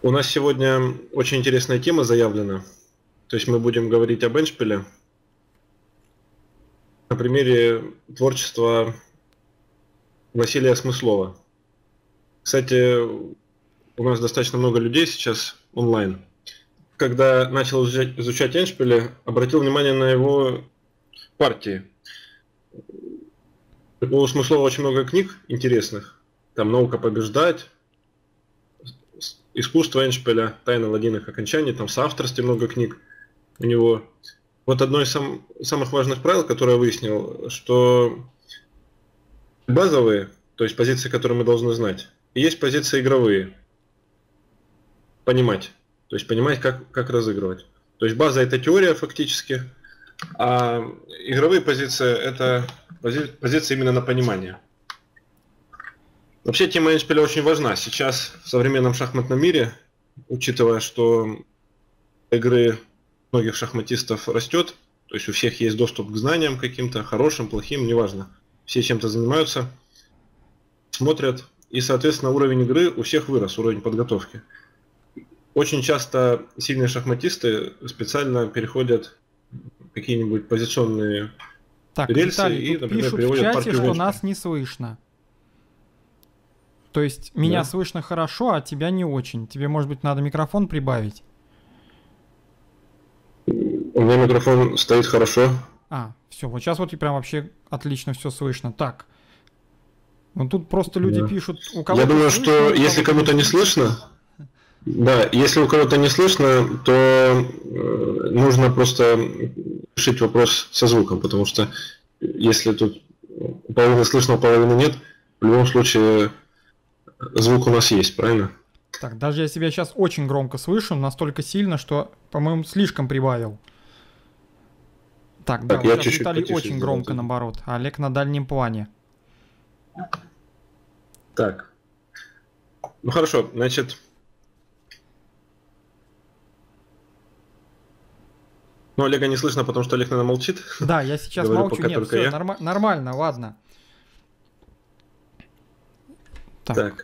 У нас сегодня очень интересная тема заявлена. То есть мы будем говорить об эндшпиле на примере творчества Василия Смыслова. Кстати, у нас достаточно много людей сейчас онлайн. Когда начал изучать эндшпиля, обратил внимание на его партии. У Смыслова очень много книг интересных. Там «Наука побеждать», «Искусство эндшпиля», «Тайна ладийных окончаний», там в соавторстве много книг у него. Вот одно из самых важных правил, которое я выяснил, что базовые, то есть позиции, которые мы должны знать, и есть позиции игровые. Понимать. То есть понимать, как разыгрывать. То есть база это теория фактически, а игровые позиции это позиции именно на понимание. Вообще тема эндшпиля очень важна. Сейчас в современном шахматном мире, учитывая, что игры многих шахматистов растет, то есть у всех есть доступ к знаниям каким-то, хорошим, плохим, неважно. Все чем-то занимаются, смотрят, и, соответственно, уровень игры у всех вырос, уровень подготовки. Очень часто сильные шахматисты специально переходят в какие-нибудь позиционные Так, рельсы Виталий, и, тут например, пишут в переводят чате, партию в что эндшпиль. нас не слышно. То есть меня Да. слышно хорошо, а тебя не очень. Тебе, может быть, надо микрофон прибавить? У меня микрофон стоит хорошо. Все, вот сейчас вот и прям вообще отлично все слышно. Так, вот тут просто люди Да. пишут, у кого-то Я думаю, слышно, что у если кого-то кому-то не слышно, да, если у кого-то не слышно, то нужно просто решить вопрос со звуком, потому что если тут у половины слышно, у половины нет, в любом случае звук у нас есть, правильно? Так, даже я себя сейчас очень громко слышу, настолько сильно, что, по-моему, слишком прибавил. Так, да, Так, вот я сейчас чуть-чуть Виталий потише очень сделаю громко, тогда. наоборот, а Олег на дальнем плане. Так, ну хорошо, значит, ну Олега не слышно, потому что Олег, наверное, молчит. Да, я сейчас Говорю молчу. пока Нет, только все, я. нормально, ладно. Так. Так,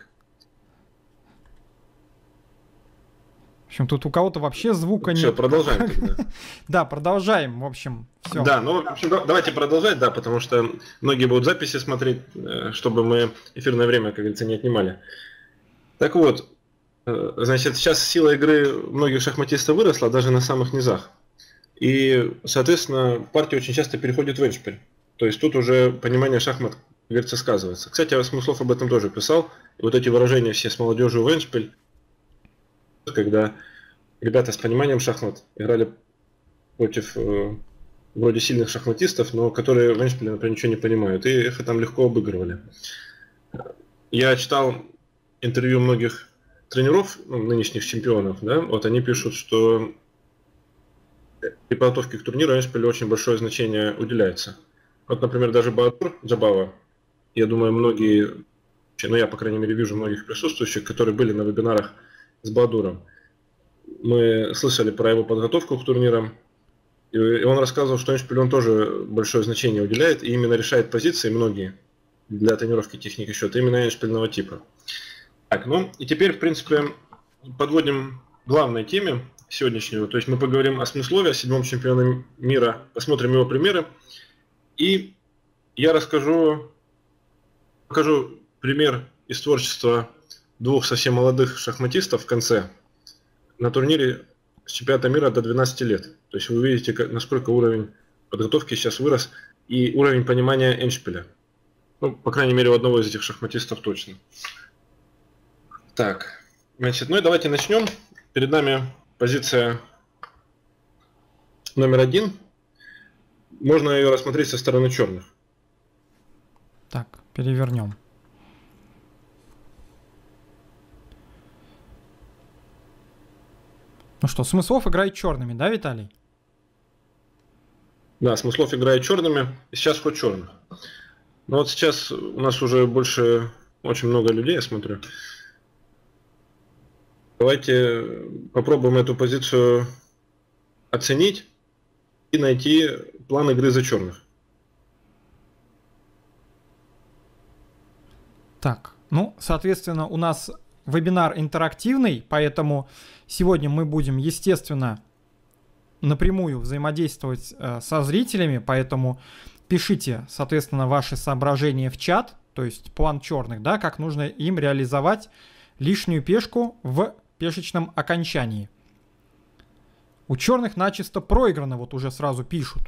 В общем, тут у кого-то вообще звука все, нет. продолжаем тогда. Да, продолжаем, в общем, все. Да, ну, в общем, давайте продолжать, да, потому что многие будут записи смотреть, чтобы мы эфирное время, как говорится, не отнимали. Так вот, значит, сейчас сила игры многих шахматистов выросла, даже на самых низах. И, соответственно, партия очень часто переходит в эндшпиль. То есть тут уже понимание шахмат, как говорится, сказывается. Кстати, Смыслов об этом тоже писал. И вот эти выражения все с молодежью в эндшпиль, когда ребята с пониманием шахмат играли против вроде сильных шахматистов, но которые в эндшпиле, например, ничего не понимают, и их там легко обыгрывали. Я читал интервью многих тренеров, ну, нынешних чемпионов, да, вот они пишут, что при подготовке к турниру эндшпилю очень большое значение уделяется. Вот, например, даже Баатур Джабава, я думаю, многие, ну я, по крайней мере, вижу многих присутствующих, которые были на вебинарах с Баатуром. Мы слышали про его подготовку к турнирам, и он рассказывал, что эндшпилю он тоже большое значение уделяет и именно решает позиции многие для тренировки техники счета именно эндшпильного типа. Так, ну и теперь, в принципе, подводим к главной теме сегодняшнего. То есть мы поговорим о Смыслове, о 7-м чемпионе мира, посмотрим его примеры. И я покажу пример из творчества двух совсем молодых шахматистов в конце на турнире с чемпионата мира до 12 лет. То есть вы увидите, насколько уровень подготовки сейчас вырос и уровень понимания эндшпиля. Ну, по крайней мере, у одного из этих шахматистов точно. Так, значит, ну и давайте начнем. Перед нами позиция номер 1. Можно ее рассмотреть со стороны черных. Так, перевернем. Ну что, Смыслов играет черными, да, Виталий? Да, Смыслов играет черными, и сейчас ход черных. Но вот сейчас у нас уже очень много людей, я смотрю. Давайте попробуем эту позицию оценить и найти план игры за черных. Так, ну, соответственно, у нас вебинар интерактивный, поэтому сегодня мы будем, естественно, напрямую взаимодействовать со зрителями, поэтому пишите, соответственно, ваши соображения в чат, то есть план черных, да, как нужно им реализовать лишнюю пешку в пешечном окончании. У черных начисто проиграно, вот уже сразу пишут.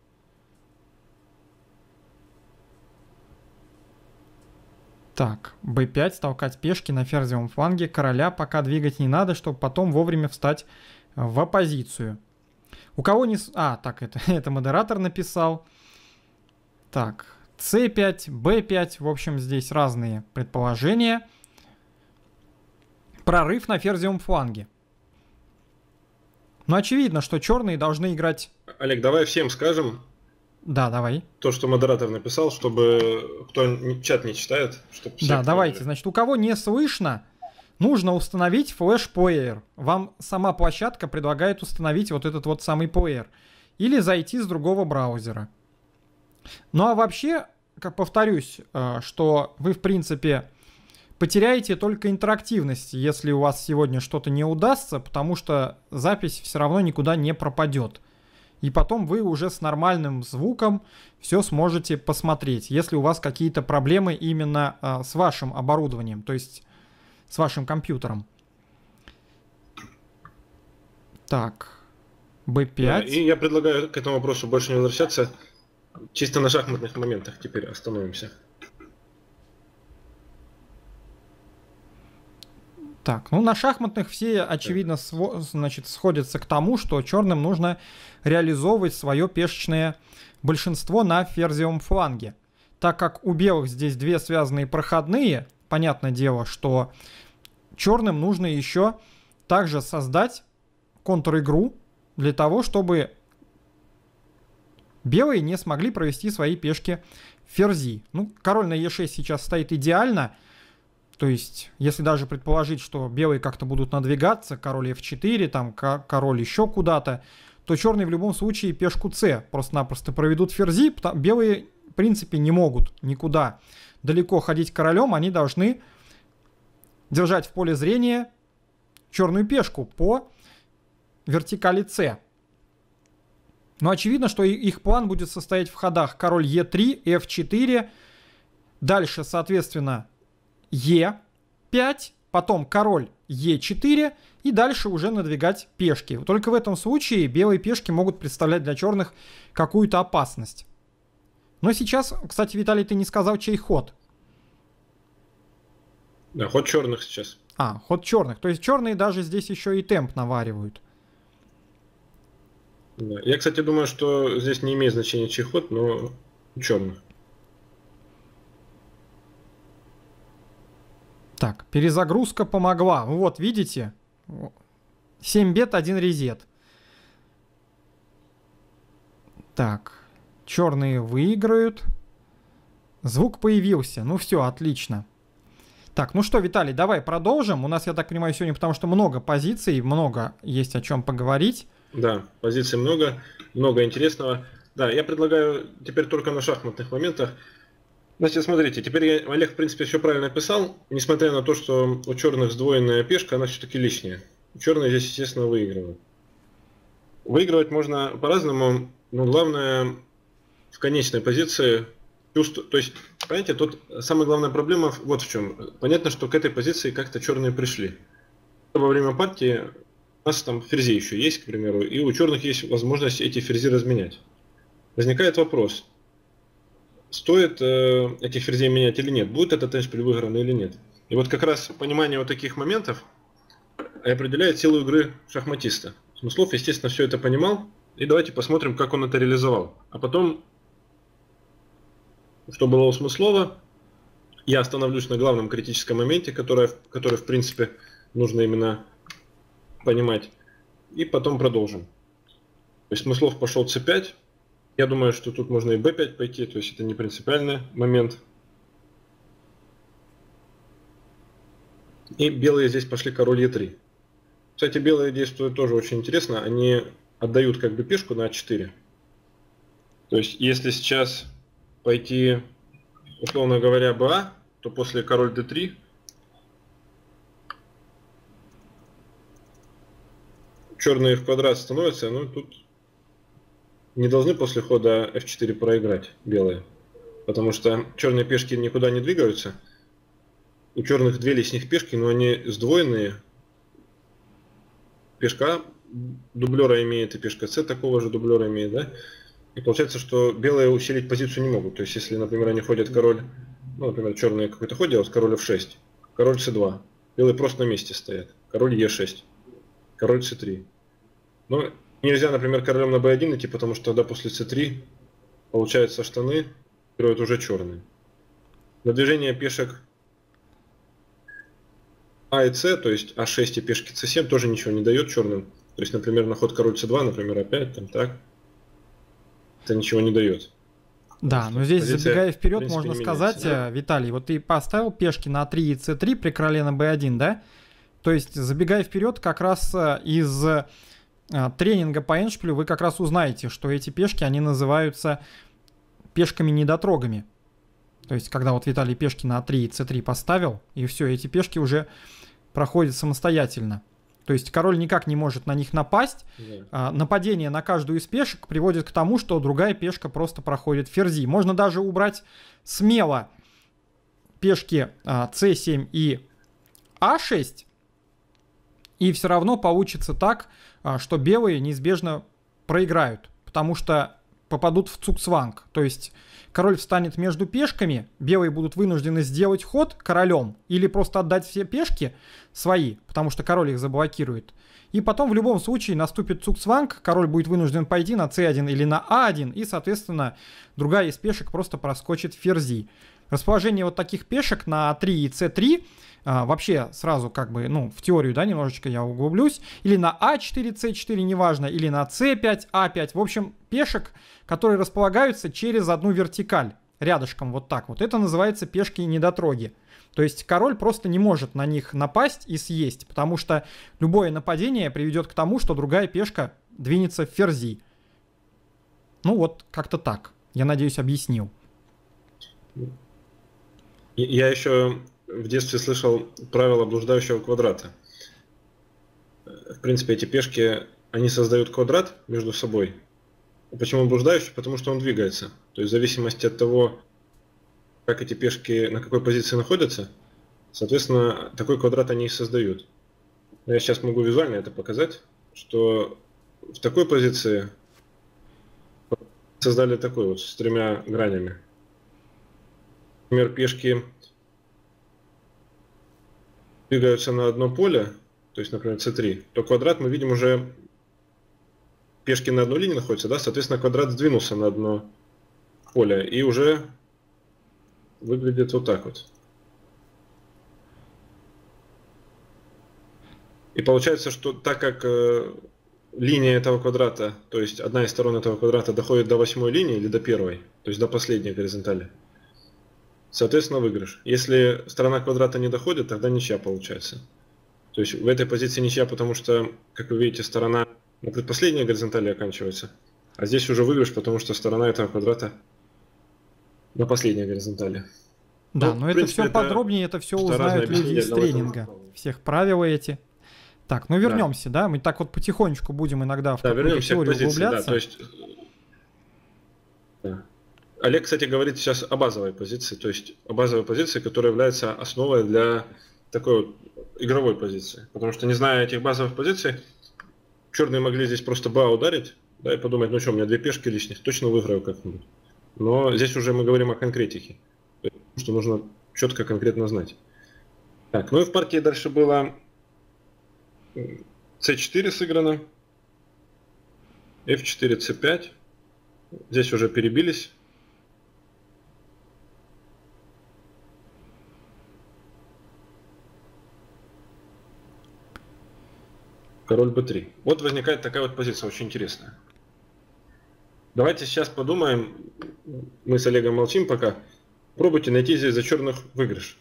Так, b5, толкать пешки на ферзевом фланге короля, пока двигать не надо, чтобы потом вовремя встать в оппозицию. У кого не... так, это модератор написал. Так, c5, b5, в общем, здесь разные предположения. Прорыв на ферзевом фланге. Но очевидно, что черные должны играть... Олег, давай всем скажем. Да, давай. То, что модератор написал, чтобы кто чат не читает, чтобы все... Да, давайте. Значит, у кого не слышно, нужно установить флеш-плеер. Вам сама площадка предлагает установить вот этот вот самый плеер. Или зайти с другого браузера. Ну а вообще, как повторюсь, что вы, в принципе, потеряете только интерактивность, если у вас сегодня что-то не удастся, потому что запись все равно никуда не пропадет. И потом вы уже с нормальным звуком все сможете посмотреть, если у вас какие-то проблемы именно с вашим оборудованием, то есть с вашим компьютером. Так, b5. Да, и я предлагаю к этому вопросу больше не возвращаться. Чисто на шахматных моментах теперь остановимся. Так, ну на шахматных все, очевидно, значит, сходятся к тому, что черным нужно реализовывать свое пешечное большинство на ферзевом фланге. Так как у белых здесь две связанные проходные, понятное дело, что черным нужно еще также создать контр-игру для того, чтобы белые не смогли провести свои пешки ферзи. Ну, король на e6 сейчас стоит идеально. То есть, если даже предположить, что белые как-то будут надвигаться, король f4, там король еще куда-то, то черные в любом случае пешку c просто-напросто проведут ферзи. Белые, в принципе, не могут никуда далеко ходить королем, они должны держать в поле зрения черную пешку по вертикали c. Но очевидно, что их план будет состоять в ходах король e3, f4, дальше, соответственно, e5, потом король e4 и дальше уже надвигать пешки. Только в этом случае белые пешки могут представлять для черных какую-то опасность. Но сейчас, кстати, Виталий, ты не сказал, чей ход. Да, ход черных сейчас. Ход черных. То есть черные даже здесь еще и темп наваривают. Да. Я, кстати, думаю, что здесь не имеет значения чей ход, но черных. Так, перезагрузка помогла. Вот, видите? 7 бет, 1 резет. Так, черные выиграют. Звук появился. Ну все, отлично. Так, ну что, Виталий, давай продолжим. У нас, я так понимаю, сегодня, потому что много позиций, много есть о чем поговорить. Да, позиций много, много интересного. Да, я предлагаю теперь только на шахматных моментах. Значит, смотрите, теперь Олег, в принципе, все правильно писал. Несмотря на то, что у черных сдвоенная пешка, она все-таки лишняя. Черные здесь, естественно, выигрывают. Выигрывать можно по-разному, но главное в конечной позиции чувство. То есть, понимаете, тут самая главная проблема вот в чем. Понятно, что к этой позиции как-то черные пришли. Во время партии у нас там ферзи еще есть, к примеру, и у черных есть возможность эти ферзи разменять. Возникает вопрос. Стоит этих ферзей менять или нет? Будет этот темп выигран или нет? И вот как раз понимание вот таких моментов определяет силу игры шахматиста. Смыслов, естественно, все это понимал. И давайте посмотрим, как он это реализовал. А потом, что было у Смыслова, я остановлюсь на главном критическом моменте, который в принципе, нужно именно понимать. И потом продолжим. То есть Смыслов пошел c5. Я думаю, что тут можно и b5 пойти, то есть это не принципиальный момент. И белые здесь пошли король e3. Кстати, белые действуют тоже очень интересно. Они отдают как бы пешку на a4. То есть если сейчас пойти, условно говоря, ba, то после король d3 черные в квадрат становятся, но тут не должны после хода f4 проиграть белые. Потому что черные пешки никуда не двигаются. У черных две лишних пешки, но они сдвоенные. Пешка А дублера имеет и пешка С такого же дублера имеет, да? И получается, что белые усилить позицию не могут. То есть, если, например, они ходят король, ну, например, черные какой-то ход делают, король f6, король c2, белые просто на месте стоят, король e6, король c3. Но нельзя, например, королем на b1 идти, потому что тогда после c3 получается штаны играют уже черные. На движение пешек А и С, то есть А6 и пешки С7 тоже ничего не дает черным. То есть, например, на ход король С2, например, опять там так, это ничего не дает. Да, но здесь, позиция, забегая вперед, в принципе, можно не сказать, меняется, да? Виталий, вот ты поставил пешки на 3 и c3 при короле на b1, да? То есть, забегая вперед, как раз из тренинга по эндшпилю вы как раз узнаете, что эти пешки, они называются пешками-недотрогами. То есть, когда вот Виталий пешки на 3 и c3 поставил, и все, эти пешки уже проходят самостоятельно. То есть король никак не может на них напасть. Нападение на каждую из пешек приводит к тому, что другая пешка просто проходит ферзи. Можно даже убрать смело пешки c7 и a6, и все равно получится так, что белые неизбежно проиграют, потому что попадут в цугцванг. То есть король встанет между пешками, белые будут вынуждены сделать ход королем или просто отдать все пешки свои, потому что король их заблокирует. И потом в любом случае наступит цугцванг, король будет вынужден пойти на c1 или на a1, и, соответственно, другая из пешек просто проскочит ферзи. Расположение вот таких пешек на 3 и c3, вообще сразу как бы, ну, в теорию, да, немножечко я углублюсь, или на a4, c4, неважно, или на c5, a5, в общем, пешек, которые располагаются через одну вертикаль, рядышком вот так вот. Это называется пешки-недотроги. То есть король просто не может на них напасть и съесть, потому что любое нападение приведет к тому, что другая пешка двинется в ферзи. Ну вот, как-то так. Я надеюсь, объяснил. Я еще в детстве слышал правило блуждающего квадрата. В принципе, эти пешки, они создают квадрат между собой. Почему блуждающий? Потому что он двигается. То есть в зависимости от того, как эти пешки на какой позиции находятся, соответственно, такой квадрат они и создают. Я сейчас могу визуально это показать, что в такой позиции создали такой вот с тремя гранями. Например, пешки двигаются на одно поле, то есть, например, c3, то квадрат мы видим уже, пешки на одной линии находятся, да, соответственно, квадрат сдвинулся на одно поле и уже выглядит вот так вот. И получается, что так как линия этого квадрата, то есть одна из сторон этого квадрата доходит до 8-й линии или до первой, то есть до последней горизонтали, соответственно, выигрыш. Если сторона квадрата не доходит, тогда ничья получается. То есть в этой позиции ничья, потому что, как вы видите, сторона на предпоследней горизонтали оканчивается. А здесь уже выигрыш, потому что сторона этого квадрата на последней горизонтали. Да, но это все подробнее, это все узнают люди из тренинга. Всех правила эти. Так, ну вернемся, да? Мы так вот потихонечку будем иногда в какую-то теорию углубляться. Да, то есть... Да. Олег, кстати, говорит сейчас о базовой позиции, то есть о базовой позиции, которая является основой для такой вот игровой позиции. Потому что, не зная этих базовых позиций, черные могли здесь просто ба ударить, да, и подумать, ну что, у меня две пешки лишних, точно выиграю как-нибудь. Но здесь уже мы говорим о конкретике, что нужно четко, конкретно знать. Так, ну и в партии дальше было c4 сыграно, f4, c5. Здесь уже перебились. Король b3. Вот возникает такая вот позиция, очень интересная. Давайте сейчас подумаем, мы с Олегом молчим пока. Пробуйте найти здесь за черных выигрыш.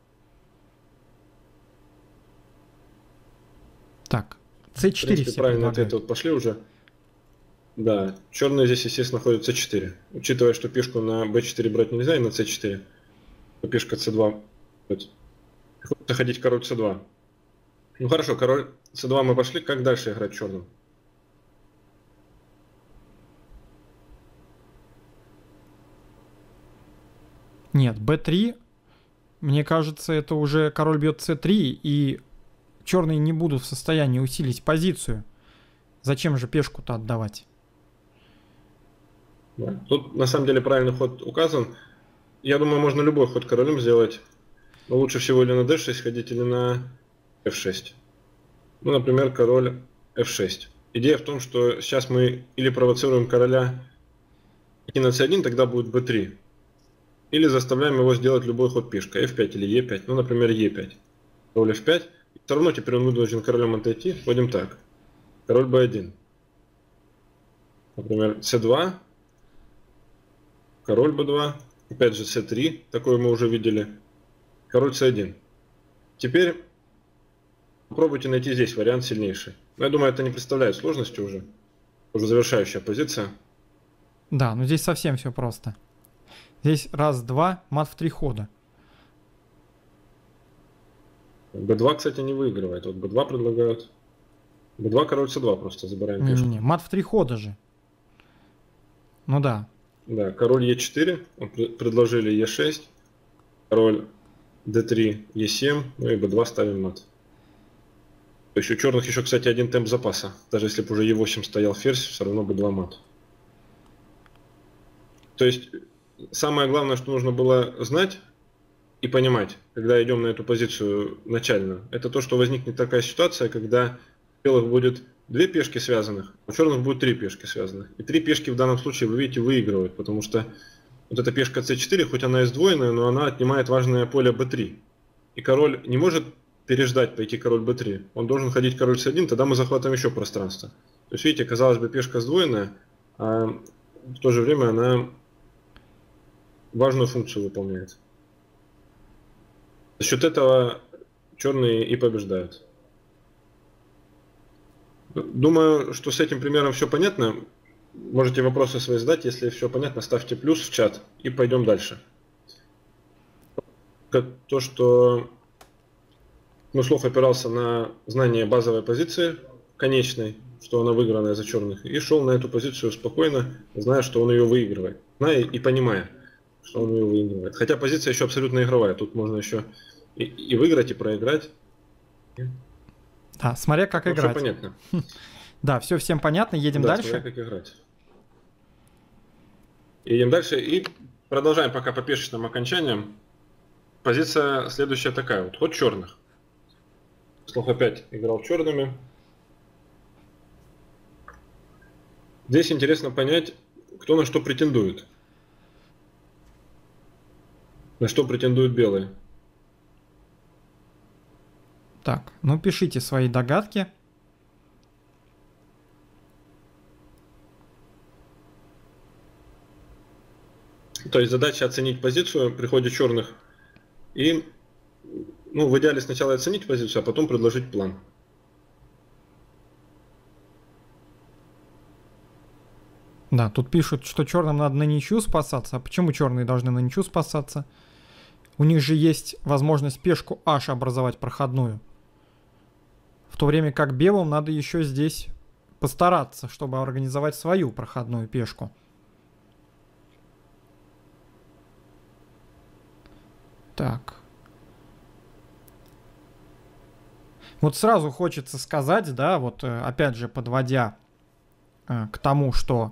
Так, c4 в принципе, все правильно ответы вот пошли уже. Да, черные здесь, естественно, ходят c4. Учитывая, что пешку на b4 брать нельзя и на c4, то пешка c2 будет. Приходится ходить король c2. Ну хорошо, король c2 мы пошли. Как дальше играть черным? Нет, b3, мне кажется, это уже король бьет c3, и черные не будут в состоянии усилить позицию. Зачем же пешку-то отдавать? Да. Тут на самом деле правильный ход указан. Я думаю, можно любой ход королем сделать. Но лучше всего или на d6 ходить, или на f6. Ну, например, король f6. Идея в том, что сейчас мы или провоцируем короля идти на c1, тогда будет b3. Или заставляем его сделать любой ход пешкой, f5 или e5. Ну, например, e5. Король f5. И все равно теперь он вынужден королем отойти. Вводим так. Король b1. Например, c2. Король b2. Опять же c3. Такое мы уже видели. Король c1. Теперь попробуйте найти здесь вариант сильнейший. Но я думаю, это не представляет сложности уже. Уже завершающая позиция. Да, но здесь совсем все просто. Здесь раз, два, мат в 3 хода. b2, кстати, не выигрывает. Вот b2 предлагают. b2, король c2 просто забираем пешку. Не-не-не, мат в 3 хода же. Ну да. Да, король e4. Предложили e6. Король d3, e7. Ну и b2 ставим мат. То есть у черных еще, кстати, один темп запаса. Даже если бы уже e8 стоял ферзь, все равно b2 мат. То есть самое главное, что нужно было знать и понимать, когда идем на эту позицию начально, это то, что возникнет такая ситуация, когда у белых будет 2 пешки связанных, а у черных будет 3 пешки связанных. И 3 пешки в данном случае, вы видите, выигрывают, потому что вот эта пешка c4, хоть она и сдвоенная, но она отнимает важное поле b3. И король не может переждать пойти король b3. Он должен ходить король c1, тогда мы захватываем еще пространство. То есть, видите, казалось бы, пешка сдвоенная, а в то же время она важную функцию выполняет. За счет этого черные и побеждают. Думаю, что с этим примером все понятно. Можете вопросы свои задать. Если все понятно, ставьте плюс в чат и пойдем дальше. То, что Смыслов опирался на знание базовой позиции, конечной, что она выигранная за черных, и шел на эту позицию спокойно, зная, что он ее выигрывает. Зная и понимая, что он ее выигрывает. Хотя позиция еще абсолютно игровая. Тут можно еще и выиграть, и проиграть. Да, смотря как играть. Все понятно. Да, все всем понятно. Едем дальше. Смотря как играть. Едем дальше и продолжаем пока по пешечным окончаниям. Позиция следующая такая. Вот ход черных. Слов опять играл черными. Здесь интересно понять, кто на что претендует. На что претендуют белые. Так, ну пишите свои догадки. То есть задача оценить позицию при ходе черных и, ну, в идеале сначала оценить позицию, а потом предложить план. Да, тут пишут, что черным надо на ничью спасаться. А почему черные должны на ничью спасаться? У них же есть возможность пешку H образовать проходную. В то время как белым надо еще здесь постараться, чтобы организовать свою проходную пешку. Так. Вот сразу хочется сказать, да, вот опять же подводя к тому, что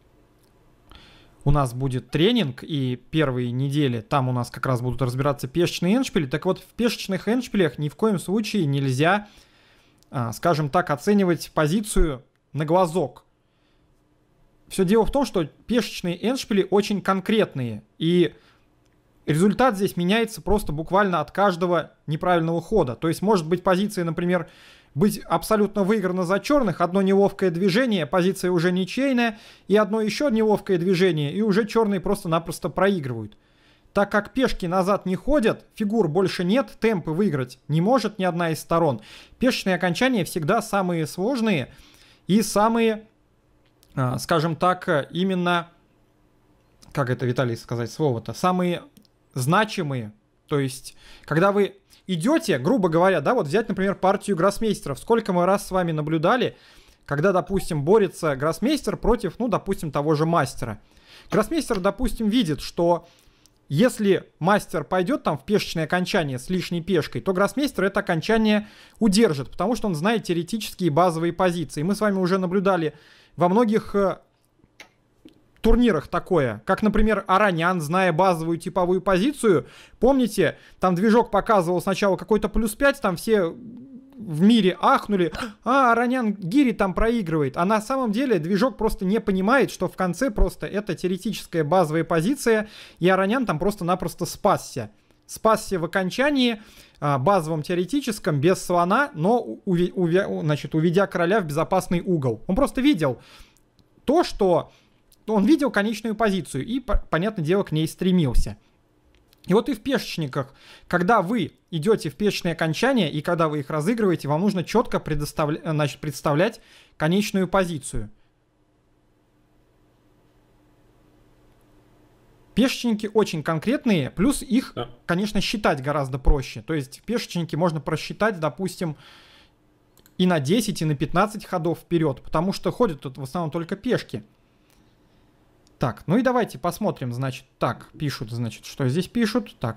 у нас будет тренинг, и первые недели там у нас как раз будут разбираться пешечные эндшпили. Так вот, в пешечных эндшпилях ни в коем случае нельзя, скажем так, оценивать позицию на глазок. Все дело в том, что пешечные эндшпили очень конкретные, и результат здесь меняется просто буквально от каждого неправильного хода. То есть может быть позиция, например, быть абсолютно выиграна за черных, одно неловкое движение, позиция уже ничейная, и одно еще неловкое движение, и уже черные просто-напросто проигрывают. Так как пешки назад не ходят, фигур больше нет, темпы выиграть не может ни одна из сторон. Пешечные окончания всегда самые сложные и самые, скажем так, именно, как это, Виталий, сказать слово-то, самые значимые То есть, когда вы идете, грубо говоря, да, вот взять, например, партию гроссмейстеров. Сколько мы раз с вами наблюдали, когда, допустим, борется гроссмейстер против, ну, допустим, того же мастера. Гроссмейстер, допустим, видит, что если мастер пойдет там в пешечное окончание с лишней пешкой, то гроссмейстер это окончание удержит, потому что он знает теоретические базовые позиции. Мы с вами уже наблюдали во многих турнирах такое, как, например, Аранян, зная базовую типовую позицию, помните, там движок показывал сначала какой-то +5, там все в мире ахнули, Аранян Гири там проигрывает, а на самом деле движок просто не понимает, что в конце просто это теоретическая базовая позиция, и Аранян там просто-напросто спасся в окончании базовом теоретическом, без слона, но значит, уведя короля в безопасный угол. Он просто видел то, что он видел конечную позицию и, понятное дело, к ней стремился. И вот и в пешечниках, когда вы идете в пешечные окончания и когда вы их разыгрываете, вам нужно четко представлять конечную позицию. Пешечники очень конкретные, плюс их, конечно, считать гораздо проще. То есть пешечники можно просчитать, допустим, и на 10, и на 15 ходов вперед, потому что ходят тут в основном только пешки. Так, ну и давайте посмотрим, значит, так, пишут, значит, что здесь пишут, так.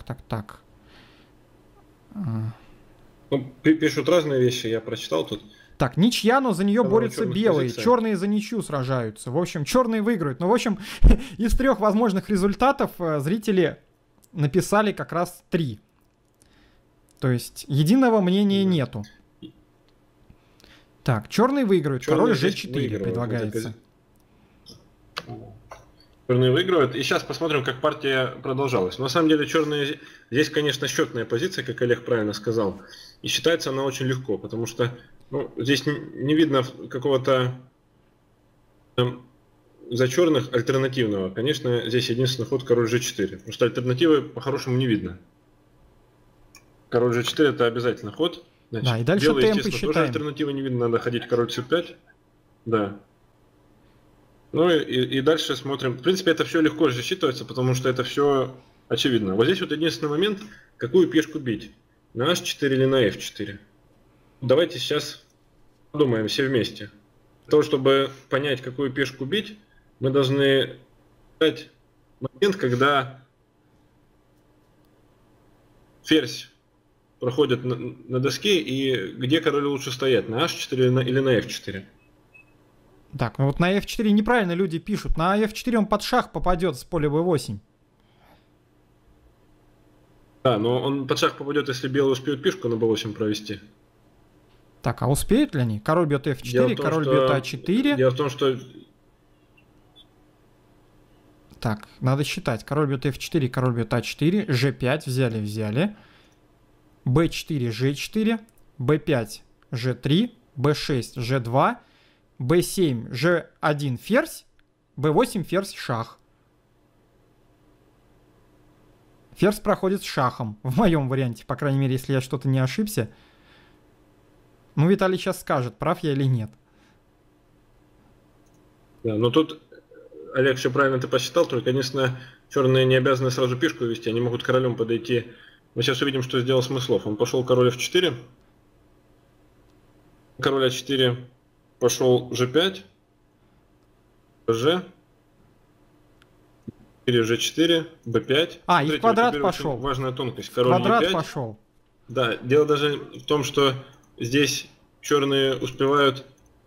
Ну, пишут разные вещи, я прочитал тут. Так, ничья, но за нее борются белые, черные за ничью сражаются. В общем, черные выиграют. Ну, в общем, из 3 возможных результатов зрители написали как раз 3. То есть, единого мнения нету. Так, черные выиграют, король g4 предлагается. Черные выигрывают. И сейчас посмотрим, как партия продолжалась. Но на самом деле черные... Здесь, конечно, счетная позиция, как Олег правильно сказал. И считается она очень легко, потому что здесь не видно какого-то за черных альтернативного. Конечно, здесь единственный ход король g4. Потому что альтернативы по-хорошему не видно. Король g4 это обязательно ход. Значит, да, и дальше белые, темпы считаем. Тоже альтернативы не видно, надо ходить король c5. Да. Ну и дальше смотрим. В принципе, это все легко засчитывается, потому что это все очевидно. Вот здесь вот единственный момент, какую пешку бить. На h4 или на f4. Давайте сейчас подумаем все вместе. Для того, чтобы понять, какую пешку бить, мы должны дать момент, когда ферзь проходит на доске, и где король лучше стоять, на h4 или на f4. Так, ну вот на f4 неправильно люди пишут. На f4 он под шах попадет с поля b8. Да, но он под шах попадет, если белые успеют пешку на b8 провести. Так, а успеют ли они? Король бьет f4, король бьет a4. Дело в том, что... Так, надо считать. Король бьет f4, король бьет a4, g5, взяли. b4, g4, b5, g3, b6, g2, b7, g1 ферзь, b8 ферзь шах. Ферзь проходит с шахом, в моем варианте, по крайней мере, если я что-то не ошибся. Ну, Виталий сейчас скажет, прав я или нет. Да, но тут, Олег, все правильно ты посчитал, только, конечно, черные не обязаны сразу пешку вести, они могут королем подойти. Мы сейчас увидим, что сделал Смыслов. Он пошел король f4, король a4, пошел g5, g, g4, b5. А, и в квадрат пошел. Важная тонкость. Король квадрат e5. Пошел. Да, дело даже в том, что здесь черные успевают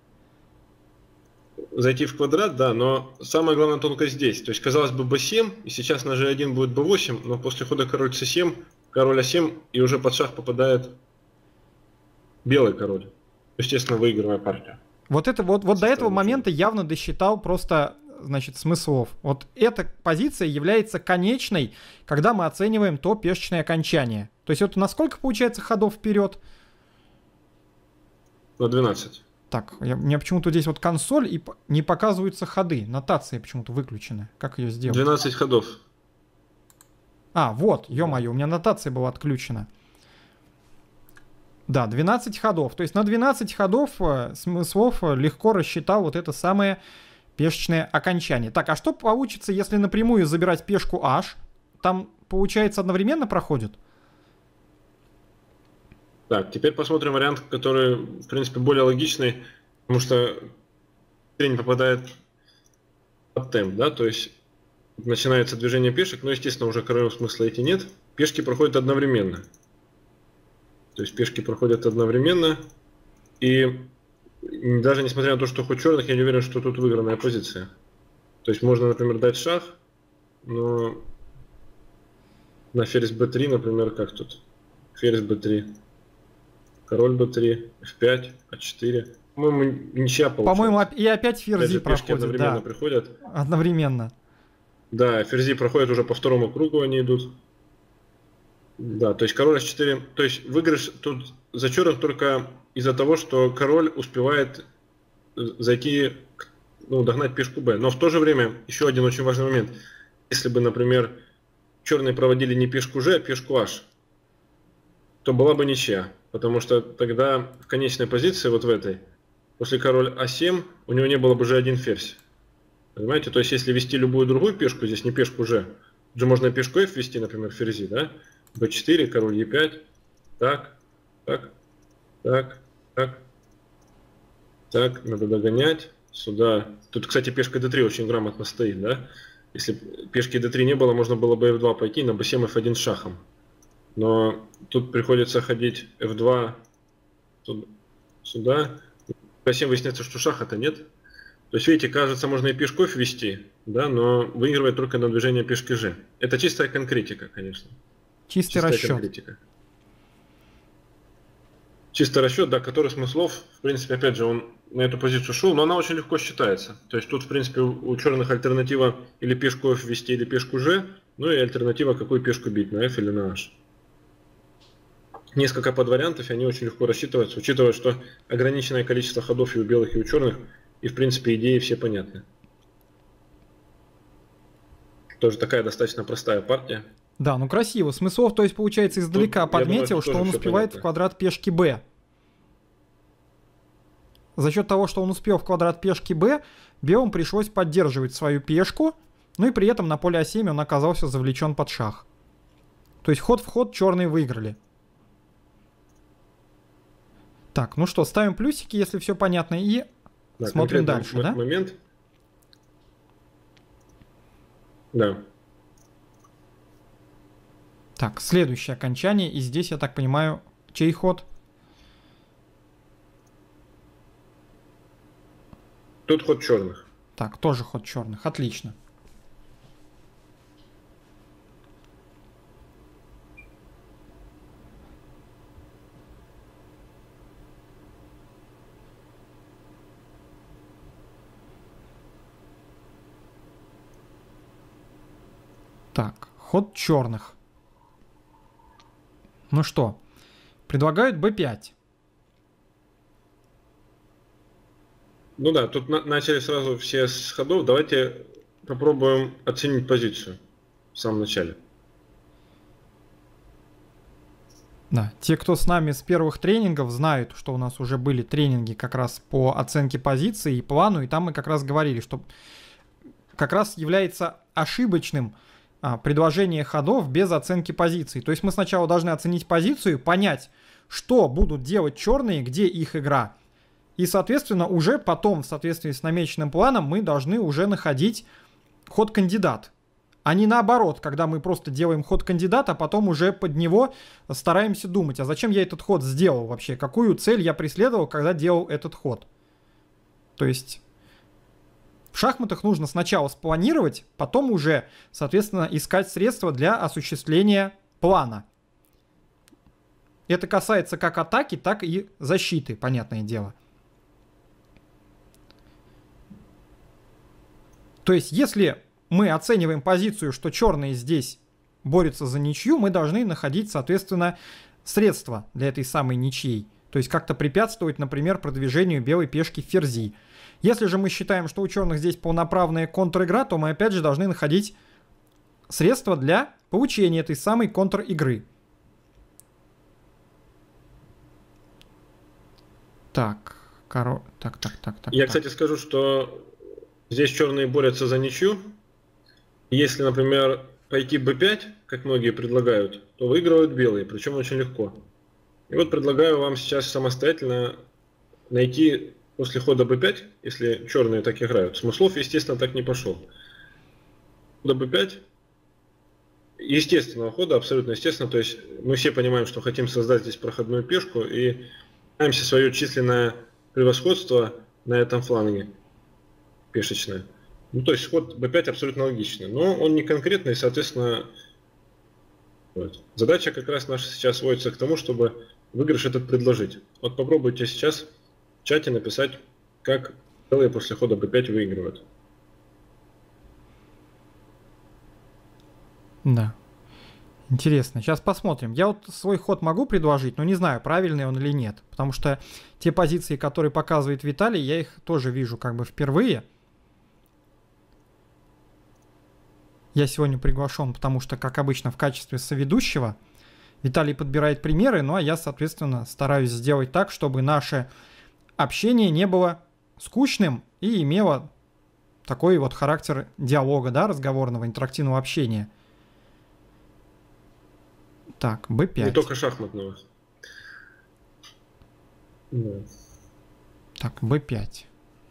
зайти в квадрат, да, но самая главная тонкость здесь. То есть, казалось бы, b7, и сейчас на g1 будет b8, но после хода король c7, король a7, и уже под шах попадает белый король. Естественно, выигрывая партию. Вот до этого момента явно досчитал просто, значит, Смыслов. Вот эта позиция является конечной, когда мы оцениваем то пешечное окончание. То есть, вот на сколько получается ходов вперед? На 12. Так, у меня почему-то здесь вот консоль и не показываются ходы. Нотация почему-то выключена. Как ее сделать? 12 ходов. А, вот, ё-моё, у меня нотация была отключена. Да, 12 ходов. То есть на 12 ходов Смыслов легко рассчитал вот это самое пешечное окончание. Так, а что получится, если напрямую забирать пешку h? Там, получается, одновременно проходит? Так, теперь посмотрим вариант, который, в принципе, более логичный, потому что не попадает под темп, да, то есть начинается движение пешек, но, естественно, уже королевского смысла идти нет. Пешки проходят одновременно. То есть пешки проходят одновременно, и даже несмотря на то, что хоть черных, я не уверен, что тут выигранная позиция. То есть можно, например, дать шах, но на ферзь b3, например, как тут? Ферзь b3, король b3, f5, a4. По-моему, ничья получается. По-моему, и опять ферзи проходят. Одновременно Да. приходят. Одновременно. Да, ферзи проходят уже по второму кругу, они идут. Да, то есть король h4, то есть выигрыш тут за черных только из-за того, что король успевает зайти, ну, догнать пешку b. Но в то же время, еще один очень важный момент. Если бы, например, черные проводили не пешку g, а пешку h, то была бы ничья. Потому что тогда в конечной позиции, вот в этой, после король а7, у него не было бы g1 ферзь. Понимаете? То есть если вести любую другую пешку, здесь не пешку g, же можно пешку f вести, например, ферзи, да? b4, король e5, так, так, так, так, так, надо догонять, сюда. Тут, кстати, пешка d3 очень грамотно стоит, да? Если пешки d3 не было, можно было бы f2 пойти, на b7, f1 с шахом. Но тут приходится ходить f2 сюда. b7 выясняется, что шаха-то нет. То есть, видите, кажется, можно и пешку f ввести, да, но выигрывает только на движение пешки g. Это чистая конкретика, конечно. Чистый расчет. Конкретика. Чистый расчет, да, который смыслов, в принципе, опять же, он на эту позицию шел, но она очень легко считается. То есть тут, в принципе, у черных альтернатива или пешку f ввести, или пешку g, ну и альтернатива, какую пешку бить, на f или на h. Несколько подвариантов, и они очень легко рассчитываются, учитывая, что ограниченное количество ходов и у белых, и у черных, и, в принципе, идеи все понятны. Тоже такая достаточно простая партия. Да, ну красиво. Смыслов, то есть, получается, издалека тут, подметил, думаю, что он успевает в квадрат пешки b. За счет того, что он успел в квадрат пешки b, белым пришлось поддерживать свою пешку, ну и при этом на поле а7 он оказался завлечен под шах. То есть ход в ход черные выиграли. Так, ну что, ставим плюсики, если все понятно, и да, смотрим дальше, да? Момент. Да. Так, следующее окончание, и здесь, я так понимаю, чей ход? Тут ход черных. Так, тоже ход черных, отлично. Так, ход черных. Ну что, предлагают b5. Ну да, тут начали сразу все с ходов. Давайте попробуем оценить позицию в самом начале. Да, те, кто с нами с первых тренингов, знают, что у нас уже были тренинги как раз по оценке позиции и плану, и там мы как раз говорили, что как раз является ошибочным предложение ходов без оценки позиций. То есть мы сначала должны оценить позицию, понять, что будут делать черные, где их игра. И, соответственно, уже потом, в соответствии с намеченным планом, мы должны уже находить ход кандидат. А не наоборот, когда мы просто делаем ход кандидата, а потом уже под него стараемся думать, а зачем я этот ход сделал вообще, какую цель я преследовал, когда делал этот ход. То есть в шахматах нужно сначала спланировать, потом уже, соответственно, искать средства для осуществления плана. Это касается как атаки, так и защиты, понятное дело. То есть, если мы оцениваем позицию, что черные здесь борются за ничью, мы должны находить, соответственно, средства для этой самой ничьей. То есть как-то препятствовать, например, продвижению белой пешки в ферзи. Если же мы считаем, что у черных здесь полноправная контр-игра, то мы опять же должны находить средства для получения этой самой контр-игры. Так, Я, кстати, скажу, что здесь черные борются за ничью. Если, например, пойти b5, как многие предлагают, то выигрывают белые, причем очень легко. И вот предлагаю вам сейчас самостоятельно найти после хода b5, если черные так играют. Смыслов, естественно, так не пошел. Хода b5, естественного хода, абсолютно естественно. То есть мы все понимаем, что хотим создать здесь проходную пешку и пытаемся свое численное превосходство на этом фланге пешечное. Ну, то есть ход b5 абсолютно логичный, но он не конкретный, соответственно, вот. Задача как раз наша сейчас сводится к тому, чтобы выигрыш этот предложить. Вот попробуйте сейчас в чате написать, как белые после хода b5 выигрывают. Да. Интересно. Сейчас посмотрим. Я вот свой ход могу предложить, но не знаю, правильный он или нет. Потому что те позиции, которые показывает Виталий, я их тоже вижу как бы впервые. Я сегодня приглашен, потому что, как обычно, в качестве соведущего Виталий подбирает примеры, ну а я, соответственно, стараюсь сделать так, чтобы наше общение не было скучным и имело такой вот характер диалога, да, разговорного, интерактивного общения. Так, b5. Не только шахматного. Да. Так, b5.